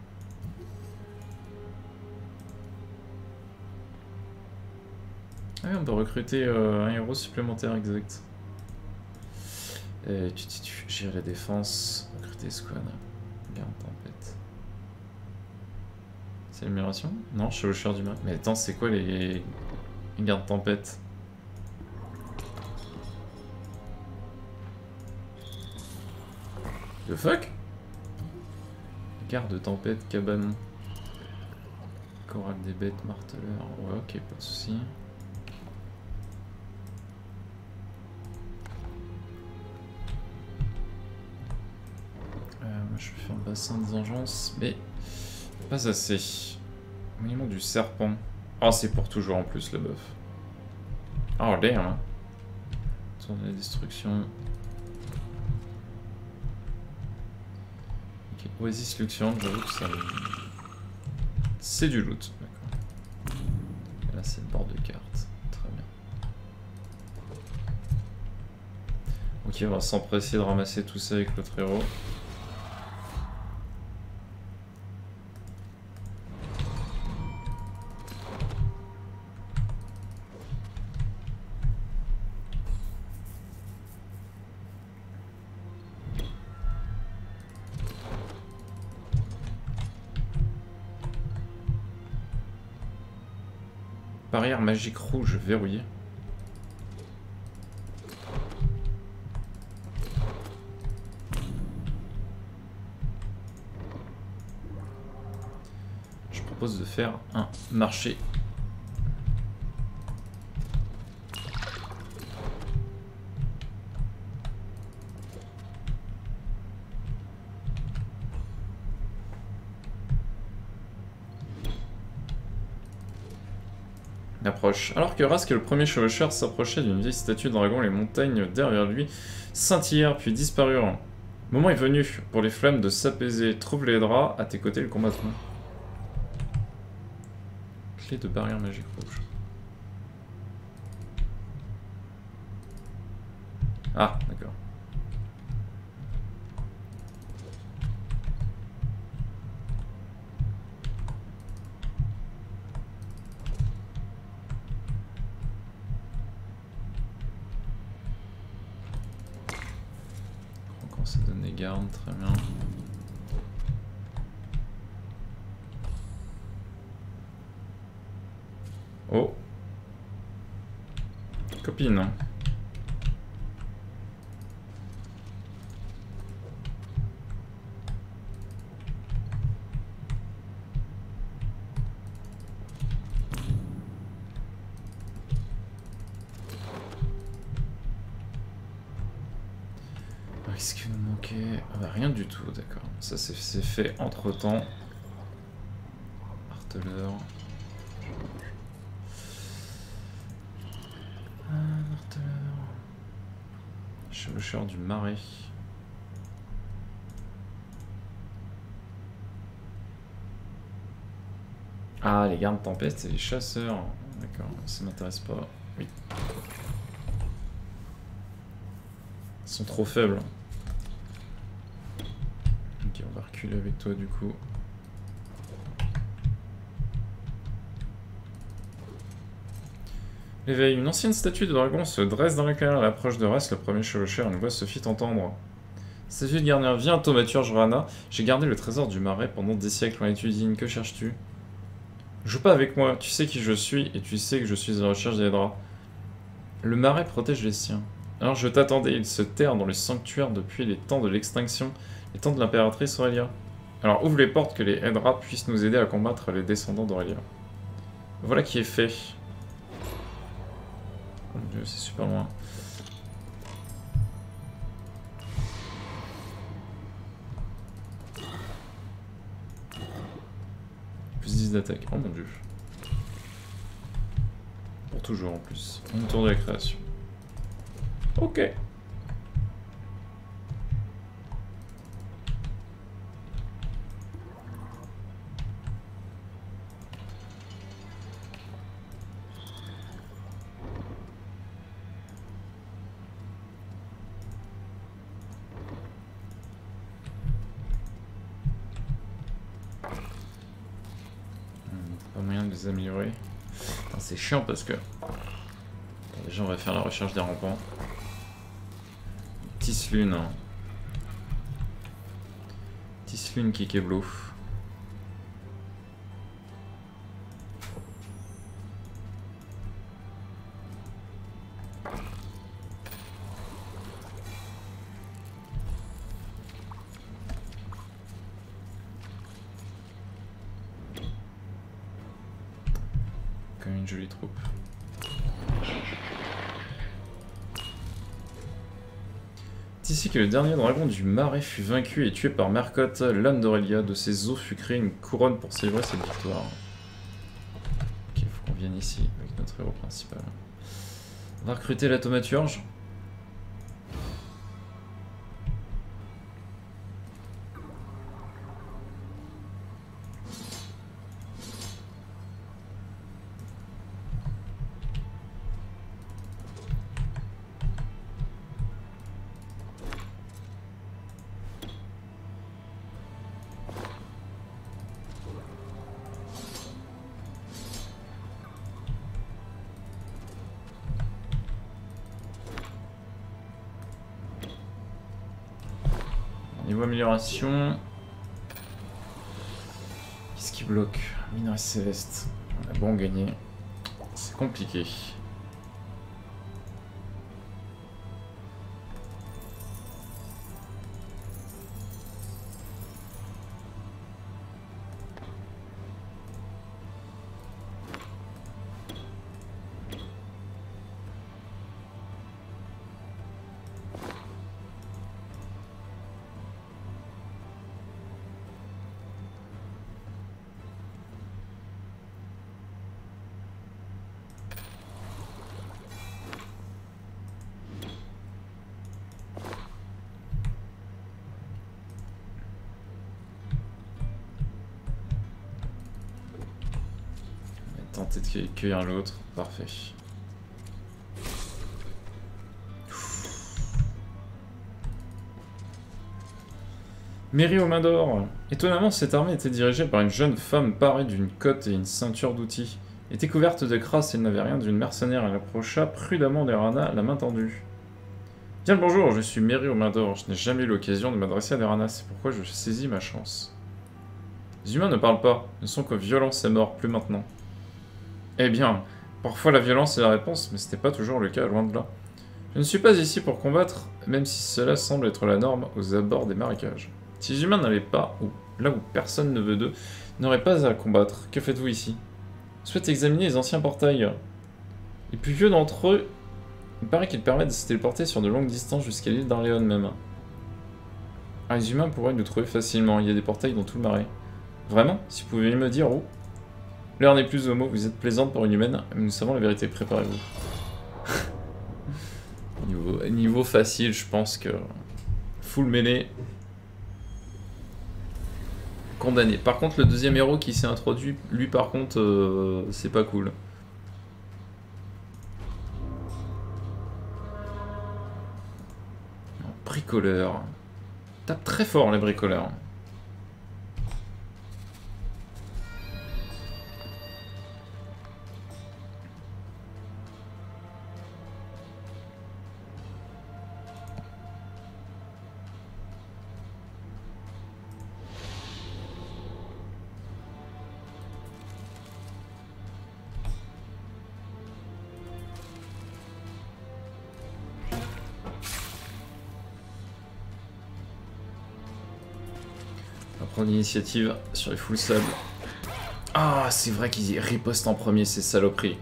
Ah oui, on peut recruter un héros supplémentaire, exact. Tu gères la défense, recruter squad. Garde tempête. C'est l'amélioration? Non, chevaucheur du mal. Mais attends, c'est quoi les gardes tempête? The fuck? Garde tempête, cabanon. Chorale des bêtes, marteleur. Ouais, ok, pas de soucis. Moi je vais faire un bassin des engences, mais pas assez. Minimum du serpent. Ah, c'est pour toujours en plus le buff. Oh damn. Hein. Tour de la destruction. Ok, Oasis Luxion, j'avoue que ça. C'est du loot, d'accord. Là c'est le bord de carte. Très bien. Ok, on va s'empresser de ramasser tout ça avec l'autre héros. Barrière magique rouge verrouillée. Je propose de faire un marché. Approche. Alors que Rask, le premier chevaucheur, s'approchait d'une vieille statue de dragon, les montagnes derrière lui scintillèrent puis disparurent. Le moment est venu pour les flammes de s'apaiser. Trouve les draps, à tes côtés le combattant. Clé de barrière magique rouge. Ah, d'accord. On s'est donné garde, très bien. Oh. Copine. Qu'est-ce qui nous manquait? Ah bah rien du tout, d'accord. Ça c'est fait entre temps. Marteleur. Marteleur. Chevaucheur du marais. Ah, les gardes tempête et les chasseurs. D'accord, ça m'intéresse pas. Oui. Ils sont trop faibles. Ok, on va reculer avec toi du coup. L'éveil. Une ancienne statue de dragon se dresse dans l'éclair à l'approche de Rask, le premier chevaucheur. Une voix se fit entendre. Statue de gardien, viens, thaumaturge Rana. J'ai gardé le trésor du marais pendant des siècles en étudiant. Que cherches-tu? Joue pas avec moi, tu sais qui je suis et tu sais que je suis à la recherche des draps. Le marais protège les siens. Alors je t'attendais, il se terre dans le sanctuaire depuis les temps de l'extinction, les temps de l'impératrice Aurélia. Alors ouvre les portes que les Hedra puissent nous aider à combattre les descendants d'Aurélia. Voilà qui est fait. Oh mon dieu, c'est super loin. Plus 10 d'attaque. Oh mon dieu. Pour toujours en plus. Un tour de la création. Ok. Pas moyen de les améliorer. C'est chiant parce que... Déjà on va faire la recherche des rampants. Tislune. Tislune qui Keblo. Quand même une jolie troupe. C'est ici que le dernier dragon du marais fut vaincu et tué par Mercotte, l'âme d'Aurélia. De ses os fut créée une couronne pour célébrer cette victoire. Ok, il faut qu'on vienne ici avec notre héros principal. On va recruter la thaumaturge. Niveau amélioration. Qu'est-ce qui bloque? Minerai céleste. On a bon gagné. C'est compliqué. Tenter de cueillir l'autre, parfait. Mairie aux mains d'or. Étonnamment, cette armée était dirigée par une jeune femme parée d'une cotte et une ceinture d'outils. Était couverte de crasse et n'avait rien d'une mercenaire. Elle approcha prudemment d'Erana, la main tendue. Bien le bonjour, je suis Mairie aux mains d'or. Je n'ai jamais eu l'occasion de m'adresser à Erana, c'est pourquoi je saisis ma chance. Les humains ne parlent pas, ne sont que violence et mort, plus maintenant. Eh bien, parfois la violence est la réponse, mais ce n'est pas toujours le cas, loin de là. Je ne suis pas ici pour combattre, même si cela semble être la norme aux abords des marécages. Si les humains n'allaient pas, ou là où personne ne veut d'eux, n'auraient pas à combattre, que faites-vous ici? Je souhaite examiner les anciens portails. Les plus vieux d'entre eux, il paraît qu'ils permettent de se téléporter sur de longues distances jusqu'à l'île d'Arléon même. Ah, les humains pourraient nous trouver facilement, il y a des portails dans tout le marais. Vraiment? Si vous pouviez me dire où? L'heure n'est plus au mot, vous êtes plaisante pour une humaine, mais nous savons la vérité, préparez-vous. niveau facile, je pense que... Full mêlée. Condamné. Par contre, le deuxième héros qui s'est introduit, lui par contre, c'est pas cool. Bricoleur. Tape très fort les bricoleurs. Prendre l'initiative sur les full sable. Ah, c'est vrai qu'ils ripostent en premier, ces saloperies.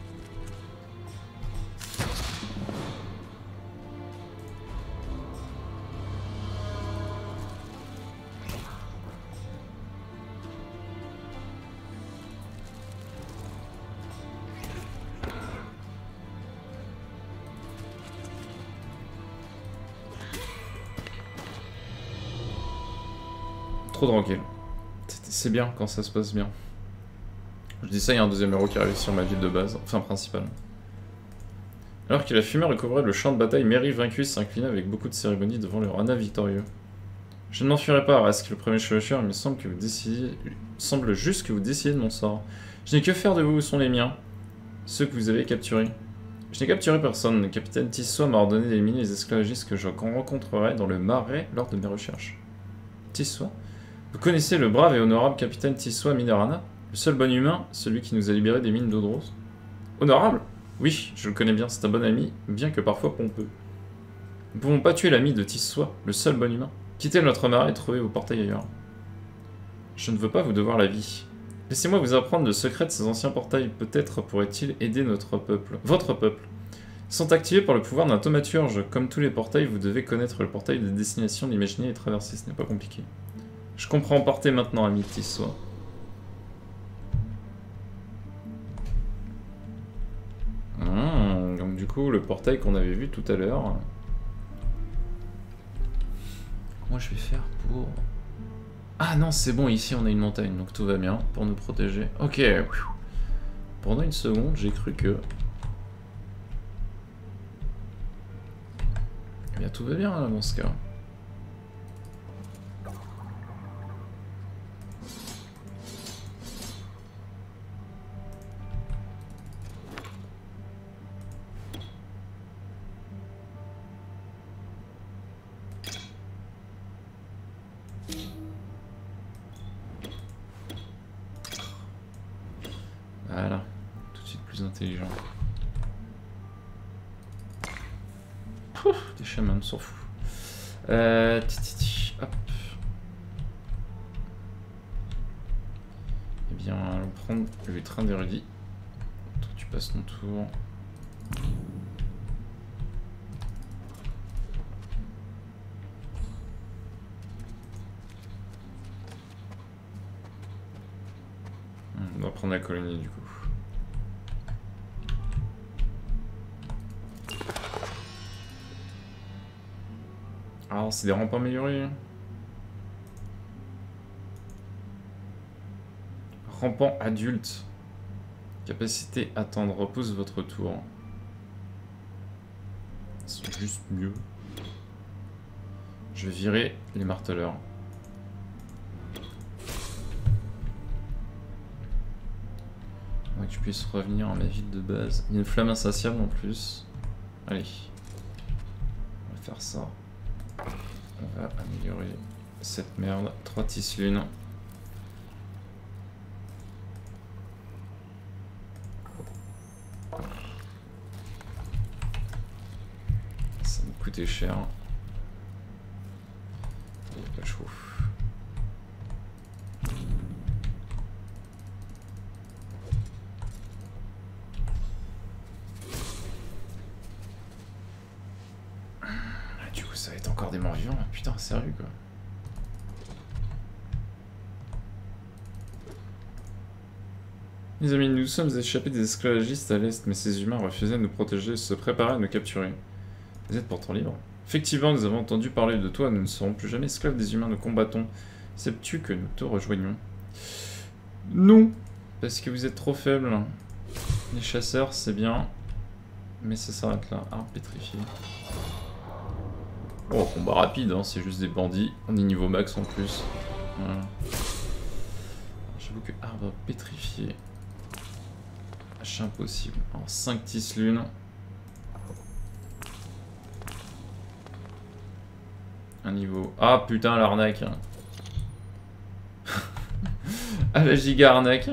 Trop tranquille. C'est bien quand ça se passe bien. Je dis ça, il y a un deuxième héros qui arrive sur ma ville de base, enfin principale. Alors que la fumée recouvrait le champ de bataille, Mairie vaincue s'inclina avec beaucoup de cérémonie devant le Rana victorieux. Je ne m'enfuirai pas, Rask, le premier chevaucheur, il me semble que vous décidiez... semble juste que vous décidiez de mon sort. Je n'ai que faire de vous, où sont les miens? Ceux que vous avez capturés. Je n'ai capturé personne, le capitaine Tissois m'a ordonné d'éliminer les esclavagistes que je rencontrerai dans le marais lors de mes recherches. Tissois? Vous connaissez le brave et honorable capitaine Tissois Minerana? Le seul bon humain, celui qui nous a libérés des mines d'Odros? Honorable? Oui, je le connais bien, c'est un bon ami, bien que parfois pompeux. Nous ne pouvons pas tuer l'ami de Tissois, le seul bon humain. Quittez notre marais et trouvez vos portails ailleurs. Je ne veux pas vous devoir la vie. Laissez-moi vous apprendre le secret de ces anciens portails, peut-être pourrait-il aider notre peuple. Votre peuple. Ils sont activés par le pouvoir d'un thaumaturge. Comme tous les portails, vous devez connaître le portail de destination, l'imaginer et traverser, ce n'est pas compliqué. Je comprends, partez maintenant, ami de Tissois. Donc du coup, le portail qu'on avait vu tout à l'heure... Comment je vais faire pour... Ah non, c'est bon, ici on a une montagne, donc tout va bien pour nous protéger. Ok. Pendant une seconde, j'ai cru que... Eh bien, tout va bien là, dans ce cas. Voilà, tout de suite plus intéressant. intelligent. Pouf, des chamans, on s'en fout. Hop. Eh bien, allons prendre le train d'érudit. Toi, tu passes ton tour. On va prendre la colonie du coup. Alors, c'est des rampes améliorées. Rampant adulte. Capacité attendre. Repousse votre tour. Ils sont juste mieux. Je vais virer les marteleurs. Que je puisse revenir à ma ville de base. Il y a une flamme insatiable en plus. Allez. On va faire ça. On va améliorer cette merde. 3 tislunes. Ça me coûtait cher. Il n'y a pas chaud. Du coup, ça va être encore des morts vivants. Putain, sérieux quoi. Les amis, nous sommes échappés des esclavagistes à l'est, mais ces humains refusaient de nous protéger et se préparaient à nous capturer. Vous êtes pourtant libres. Effectivement, nous avons entendu parler de toi, nous ne serons plus jamais esclaves des humains, nous combattons. Sais-tu que nous te rejoignons? Non, parce que vous êtes trop faibles. Les chasseurs, c'est bien, mais ça s'arrête là. Arbre pétrifié. Oh, combat rapide, hein, c'est juste des bandits. On est niveau max en plus. Voilà. J'avoue que arbre pétrifié. H impossible. Alors 5 tislunes. Un niveau. Ah putain, l'arnaque. Ah la giga arnaque.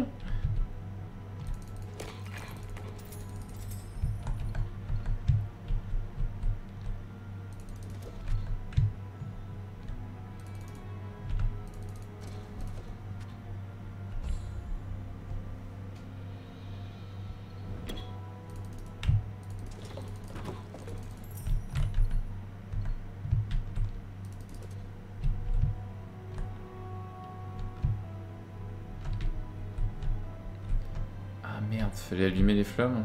Merde, fallait allumer les flammes.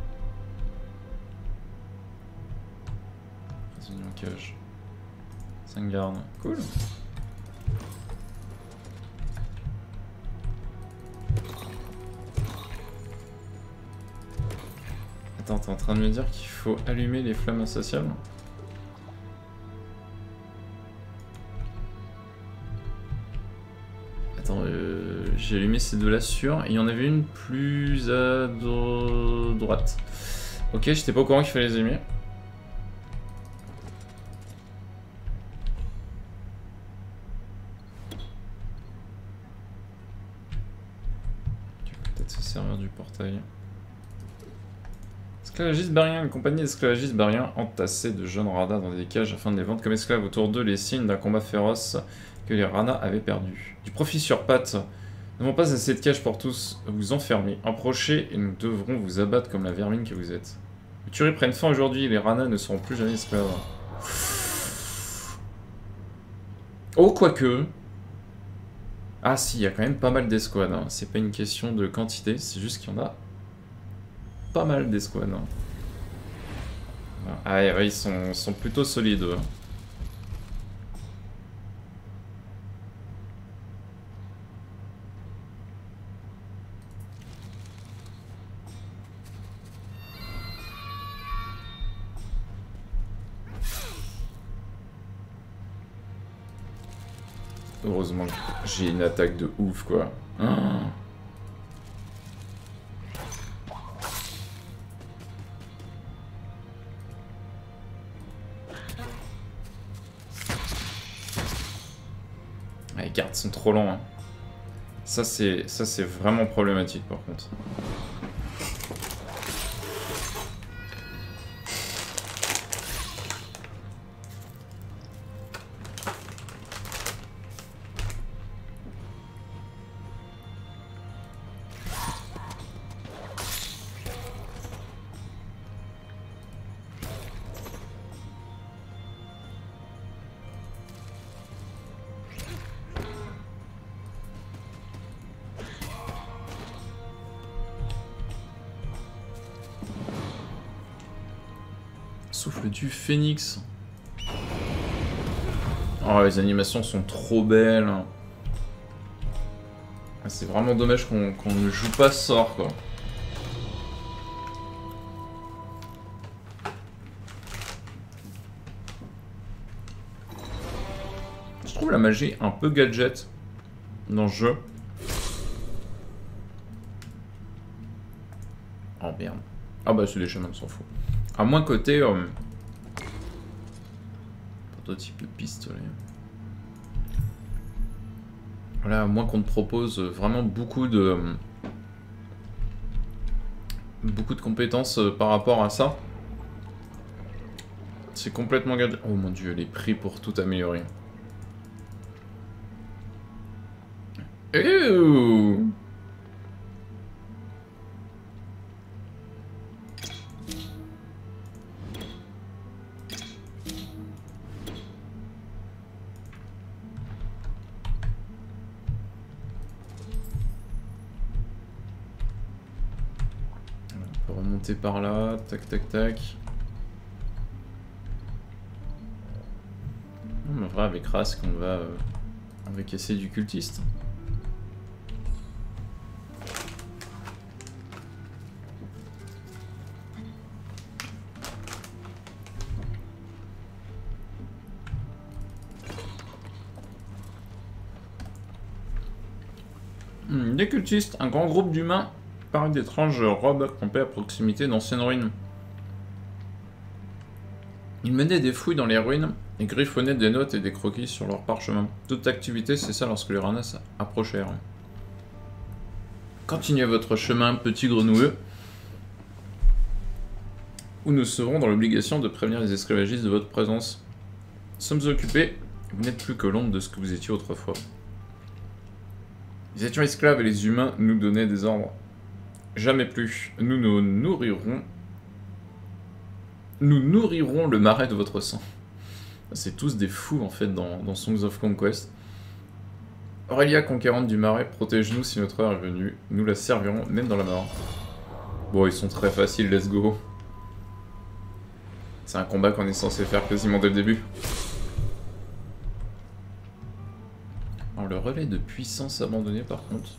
Prisonnier en cage. 5 gardes. Cool. Attends, t'es en train de me dire qu'il faut allumer les flammes insatiables? Attends, j'ai allumé ces deux-là sûrs. Et il y en avait une plus à droite. Ok, j'étais pas au courant qu'il fallait les allumer. Tu peux peut-être se servir du portail. Esclavagistes bariens. Une compagnie d'esclavagistes bariens entassés de jeunes ranas dans des cages afin de les vendre comme esclaves. Autour d'eux, les signes d'un combat féroce que les ranas avaient perdu. Du profit sur pattes. Nous n'avons pas assez de cages pour tous vous enfermer. Approchez et nous devrons vous abattre comme la vermine que vous êtes. Les tueries prennent fin aujourd'hui, les ranas ne seront plus jamais esclaves. Oh, quoique. Ah si, il y a quand même pas mal d'escouades. Hein. C'est pas une question de quantité, c'est juste qu'il y en a pas mal d'escouades. Hein. Ah ouais, ils sont plutôt solides. Eux. Heureusement que j'ai une attaque de ouf, quoi. Ah. Ah, les gardes sont trop lents. Hein. Ça, c'est vraiment problématique, par contre. Souffle du phénix. Oh, les animations sont trop belles. C'est vraiment dommage qu'on ne joue pas ce sort, quoi. Je trouve la magie un peu gadget dans ce jeu. Oh merde. Ah bah c'est des chemins, on s'en fout. À moins côté... prototype de pistolet. Voilà, à moins qu'on te propose vraiment beaucoup de compétences par rapport à ça. C'est complètement gadget. Oh mon dieu, les prix pour tout améliorer. Ouh. On peut remonter par là, tac tac tac. Non, mais en vrai, avec Rask, on va casser du cultiste. Des cultistes, un grand groupe d'humains parmi d'étranges robes campées à proximité d'anciennes ruines. Ils menaient des fouilles dans les ruines et griffonnaient des notes et des croquis sur leur parchemin. Toute activité cessa lorsque les ranas approchèrent. Continuez votre chemin, petit grenouilleux, ou nous serons dans l'obligation de prévenir les esclavagistes de votre présence. Nous sommes occupés, vous n'êtes plus que l'ombre de ce que vous étiez autrefois. Nous étions esclaves et les humains nous donnaient des ordres. Jamais plus. Nous nourrirons le marais de votre sang. C'est tous des fous en fait dans Songs of Conquest. Aurélia, conquérante du marais, protège-nous si notre heure est venue. Nous la servirons même dans la mort. Bon, ils sont très faciles, let's go. C'est un combat qu'on est censé faire quasiment dès le début. Alors le relais de puissance abandonné par contre.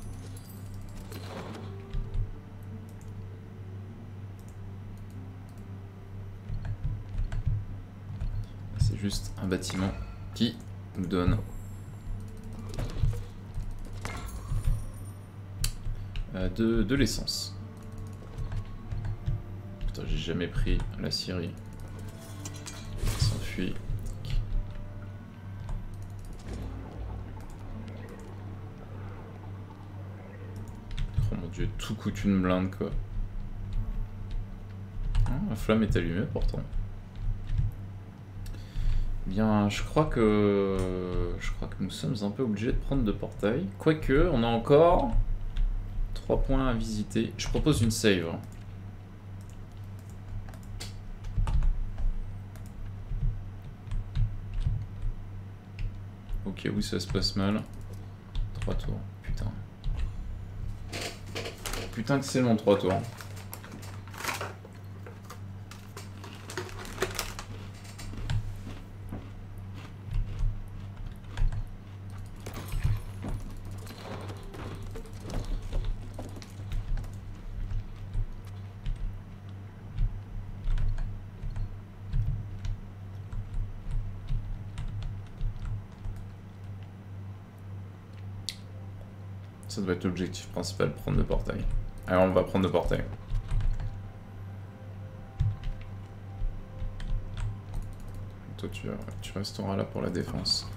C'est juste un bâtiment qui nous donne de l'essence. Putain, j'ai jamais pris la scierie. Il s'enfuit. Oh mon dieu, tout coûte une blinde quoi. Oh, la flamme est allumée pourtant. Bien, je crois que nous sommes un peu obligés de prendre de portail. Quoique, on a encore 3 points à visiter. Je propose une save. Ok, oui, ça se passe mal. 3 tours, putain. Putain que c'est long, 3 tours. Ça doit être l'objectif principal, prendre le portail. Alors on va prendre le portail. Toi tu resteras là pour la défense.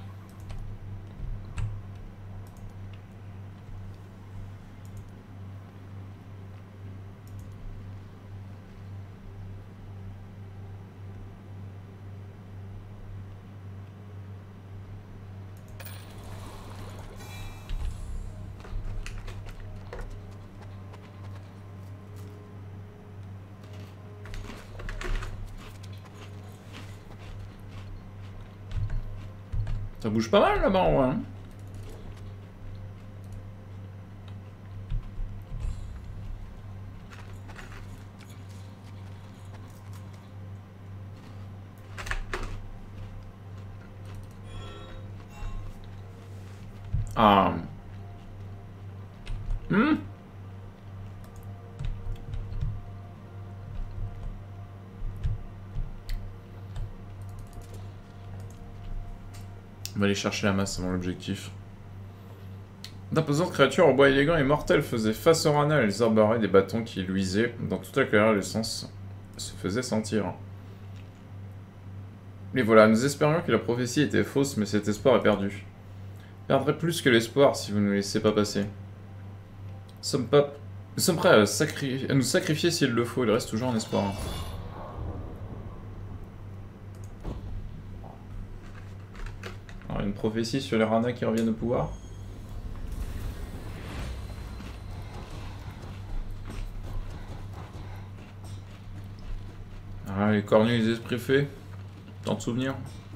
Ça bouge pas mal là-bas en vrai. Hein. Ah. Hmm. On va aller chercher la masse, c'est mon objectif. D'imposantes créatures en bois élégant et mortelles faisaient face au Rana et les arbarés des bâtons qui luisaient. Dans toute la clairière, l'essence se faisait sentir. Et voilà, nous espérions que la prophétie était fausse, mais cet espoir est perdu. Perdrez plus que l'espoir si vous ne nous laissez pas passer. Nous sommes prêts à nous sacrifier s'il le faut, il reste toujours un espoir. Alors, une prophétie sur les Rana qui reviennent au pouvoir. Ah, les cornus, les esprits faits. Tant de souvenirs.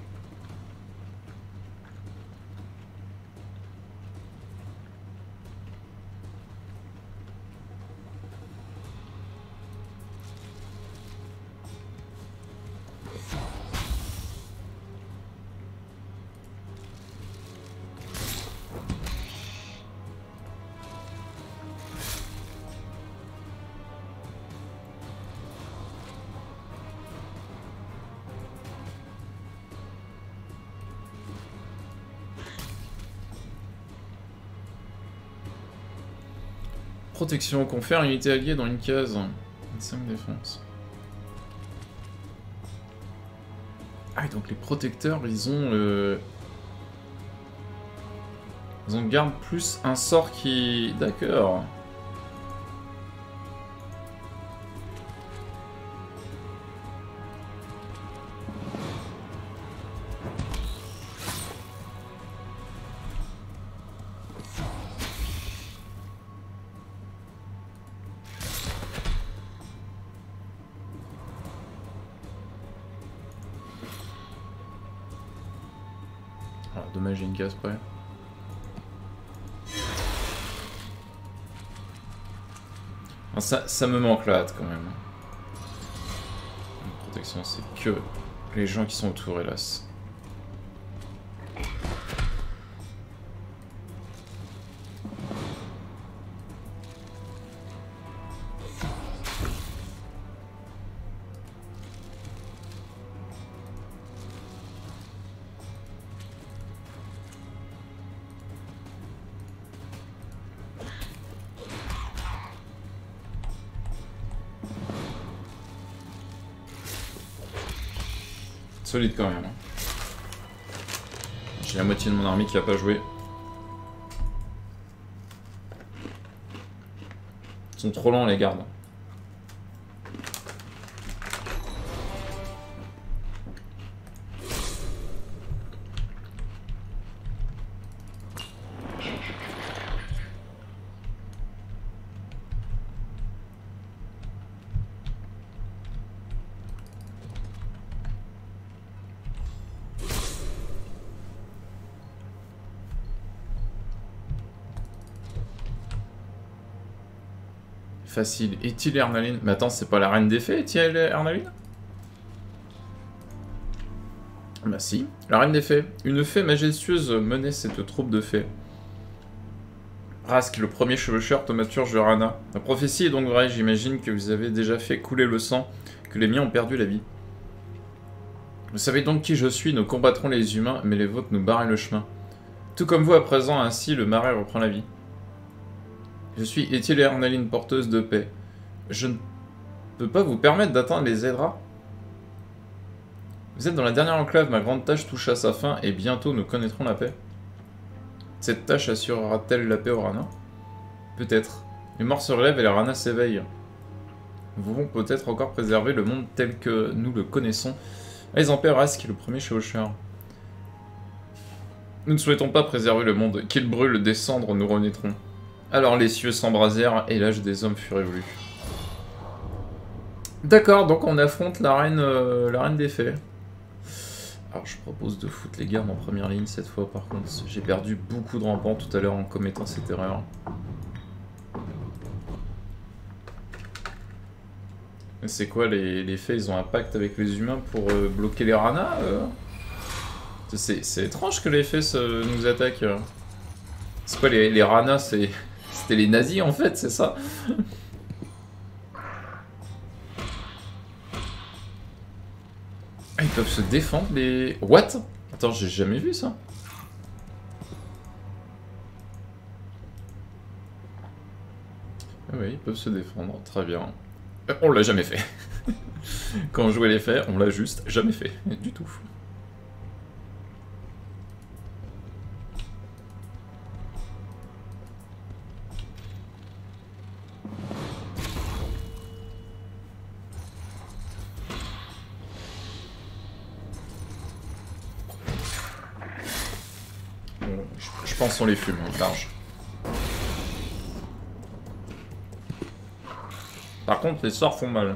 Protection, confère unité alliée dans une case. 25 défense. Ah, donc les protecteurs, ils ont garde plus un sort qui... D'accord. Dommage, j'ai une case près. Ça me manque la hâte quand même. La protection, c'est que les gens qui sont autour, hélas. Solide quand même. J'ai la moitié de mon armée qui a pas joué. Ils sont trop lents les gardes. Facile. Est-il Ernaline? Mais attends, c'est pas la reine des fées, est-il Ernaline? Bah si, la reine des fées. Une fée majestueuse menait cette troupe de fées. Rask, le premier chevaucheur thaumaturge de Rana. La prophétie est donc vraie, j'imagine que vous avez déjà fait couler le sang, que les miens ont perdu la vie. Vous savez donc qui je suis, nous combattrons les humains, mais les vôtres nous barrent le chemin. Tout comme vous à présent, ainsi le marais reprend la vie. Je suis Étienne Ernaline, porteuse de paix. Je ne peux pas vous permettre d'atteindre les Aedra. Vous êtes dans la dernière enclave, ma grande tâche touche à sa fin et bientôt nous connaîtrons la paix. Cette tâche assurera-t-elle la paix aux Rana? Peut-être. Les morts se relèvent et les Rana s'éveillent. Nous pouvons peut-être encore préserver le monde tel que nous le connaissons. Aizampère Rask, le premier chevaucheur. Nous ne souhaitons pas préserver le monde. Qu'il brûle, des cendres, nous renaîtrons. Alors les cieux s'embrasèrent et l'âge des hommes fut révolu. D'accord, donc on affronte la reine des fées. Alors je propose de foutre les gardes en première ligne cette fois par contre. J'ai perdu beaucoup de rampants tout à l'heure en commettant cette erreur. C'est quoi les fées? Ils ont un pacte avec les humains pour bloquer les Rana C'est étrange que les fées nous attaquent. C'est quoi les Rana? C'était les nazis en fait, c'est ça? Ah, ils peuvent se défendre les... What? Attends, j'ai jamais vu ça. Ah oui, ils peuvent se défendre, très bien. On l'a jamais fait. Quand on jouait les faits, on l'a juste jamais fait, du tout. Bon, je pense qu'on les fume, hein, large. Par contre, les sorts font mal.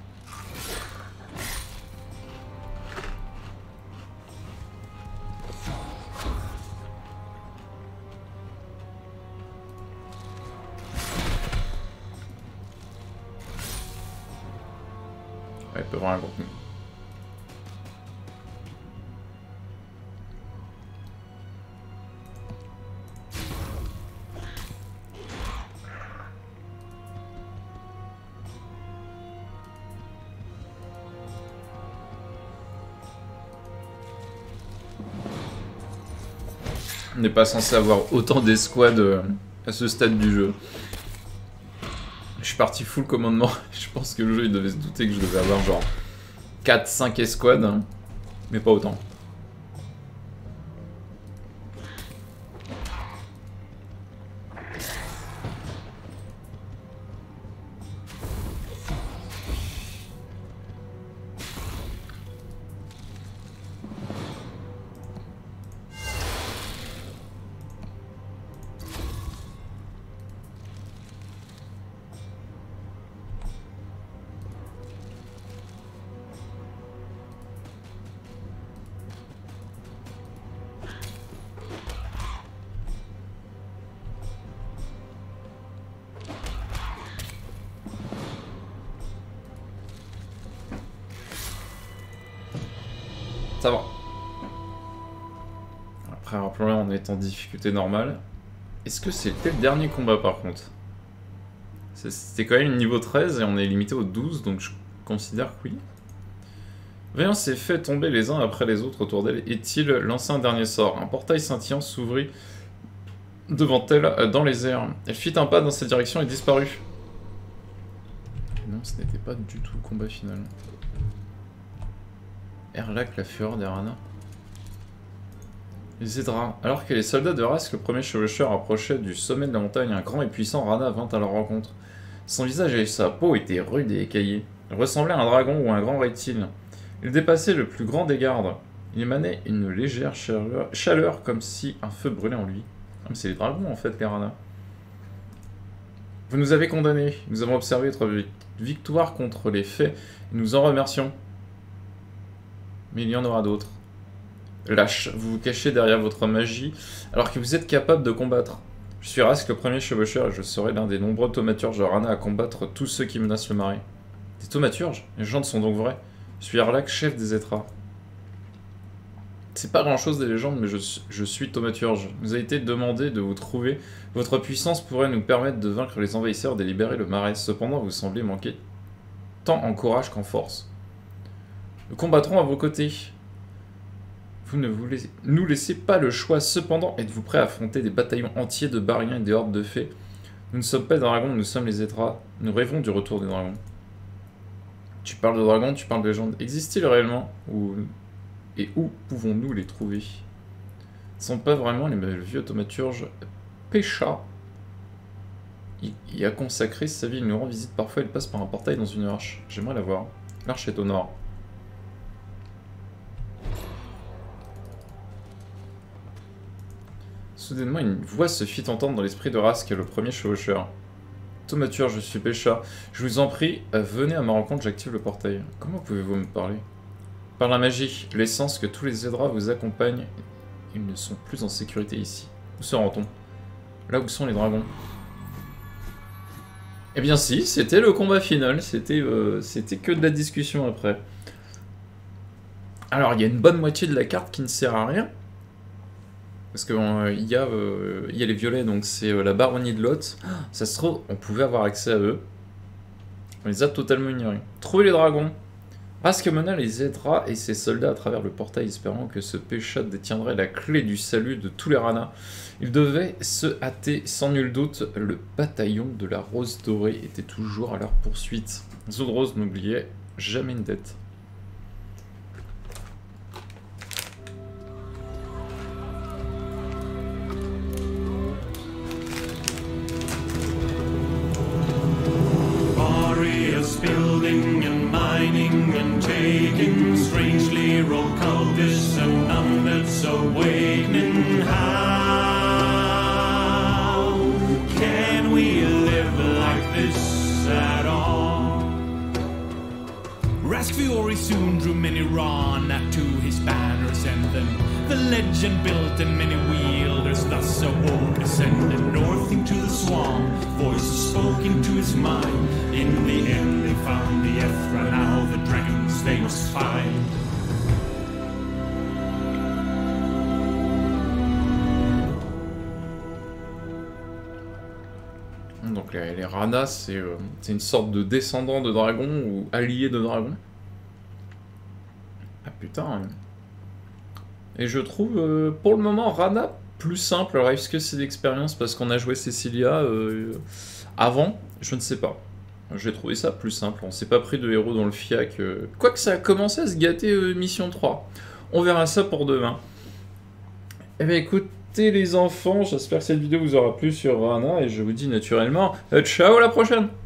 Ouais, il peut avoir un contenu. On n'est pas censé avoir autant d'escouades à ce stade du jeu. Je suis parti full commandement. Je pense que le jeu il devait se douter que je devais avoir genre 4-5 escouades, hein, mais pas autant. Ça va. Après, rappelons-le, on est en difficulté normale. Est-ce que c'était le dernier combat par contre? C'était quand même niveau 13 et on est limité au 12, donc je considère que oui. Voyant s'est fait tomber les uns après les autres autour d'elle, est-il lancé un dernier sort? Un portail scintillant s'ouvrit devant elle dans les airs. Elle fit un pas dans cette direction et disparut. Non, ce n'était pas du tout le combat final. Erlak, la fureur des Rana. Les Zedra. Alors que les soldats de Rask, le premier chevaucheur, approchaient du sommet de la montagne, un grand et puissant Rana vint à leur rencontre. Son visage et sa peau étaient rudes et écaillés. Il ressemblait à un dragon ou à un grand reptile. Il dépassait le plus grand des gardes. Il émanait une légère chaleur comme si un feu brûlait en lui. Ah, mais c'est les dragons en fait, les Rana. Vous nous avez condamnés. Nous avons observé votre victoire contre les faits et nous en remercions. Mais il y en aura d'autres. Lâche, vous vous cachez derrière votre magie alors que vous êtes capable de combattre. Je suis Rask, le premier chevaucheur, et je serai l'un des nombreux thaumaturges de Rana à combattre tous ceux qui menacent le marais. Des thaumaturges? Les légendes sont donc vraies. Je suis Erlak, chef des Étras. C'est pas grand chose des légendes, mais je suis thaumaturge. Il nous a été demandé de vous trouver. Votre puissance pourrait nous permettre de vaincre les envahisseurs et de libérer le marais. Cependant, vous semblez manquer tant en courage qu'en force. Nous combattrons à vos côtés. Vous ne nous laissez pas le choix. Cependant, êtes-vous prêt à affronter des bataillons entiers de Bariens et des hordes de fées? Nous ne sommes pas des dragons, nous sommes les Étras. Nous rêvons du retour des dragons. Tu parles de dragons, tu parles de légendes. Existent-ils réellement? Et où pouvons-nous les trouver? Ce ne sont pas vraiment les vieux thaumaturges. Pécha. Il a consacré sa vie, il nous rend visite parfois, il passe par un portail dans une arche. J'aimerais la voir. L'arche est au nord. Soudainement, une voix se fit entendre dans l'esprit de Rask, le premier chevaucheur. Thaumaturge, je suis Pécha. Je vous en prie, venez à ma rencontre, j'active le portail. Comment pouvez-vous me parler? Par la magie, l'essence que tous les Zedra vous accompagnent, ils ne sont plus en sécurité ici. Où se rend-on? Là où sont les dragons. Eh bien si, c'était le combat final, c'était que de la discussion après. Alors, il y a une bonne moitié de la carte qui ne sert à rien. Parce qu'il y a les violets, donc c'est la baronnie de Lot. Ça se trouve, on pouvait avoir accès à eux. On les a totalement ignorés. Trouver les dragons. Askamona les aidera et ses soldats à travers le portail, espérant que ce Péchat détiendrait la clé du salut de tous les Rana. Ils devaient se hâter, sans nul doute. Le bataillon de la Rose Dorée était toujours à leur poursuite. Zodrose n'oubliait jamais une dette. Building and mining and taking, strangely roll cultists and numbers awakening. How can we live like this at all? Raskfiori soon drew many Rana to his banners, and then the legend built and many wielders thus awoke, ascended north into the swamp, voices spoke into his mind. In the end they found the Ethra, now the dragons they must find. Donc les Rana, c'est une sorte de descendant de dragon ou allié de dragon. Ah putain. Hein. Et je trouve pour le moment Rana plus simple. Alors est-ce que c'est d'expérience parce qu'on a joué Cecilia avant? Je ne sais pas. J'ai trouvé ça plus simple. On s'est pas pris de héros dans le fiac. Quoique ça a commencé à se gâter mission 3. On verra ça pour demain. Eh bien écoutez les enfants, j'espère que cette vidéo vous aura plu sur Rana et je vous dis naturellement ciao à la prochaine.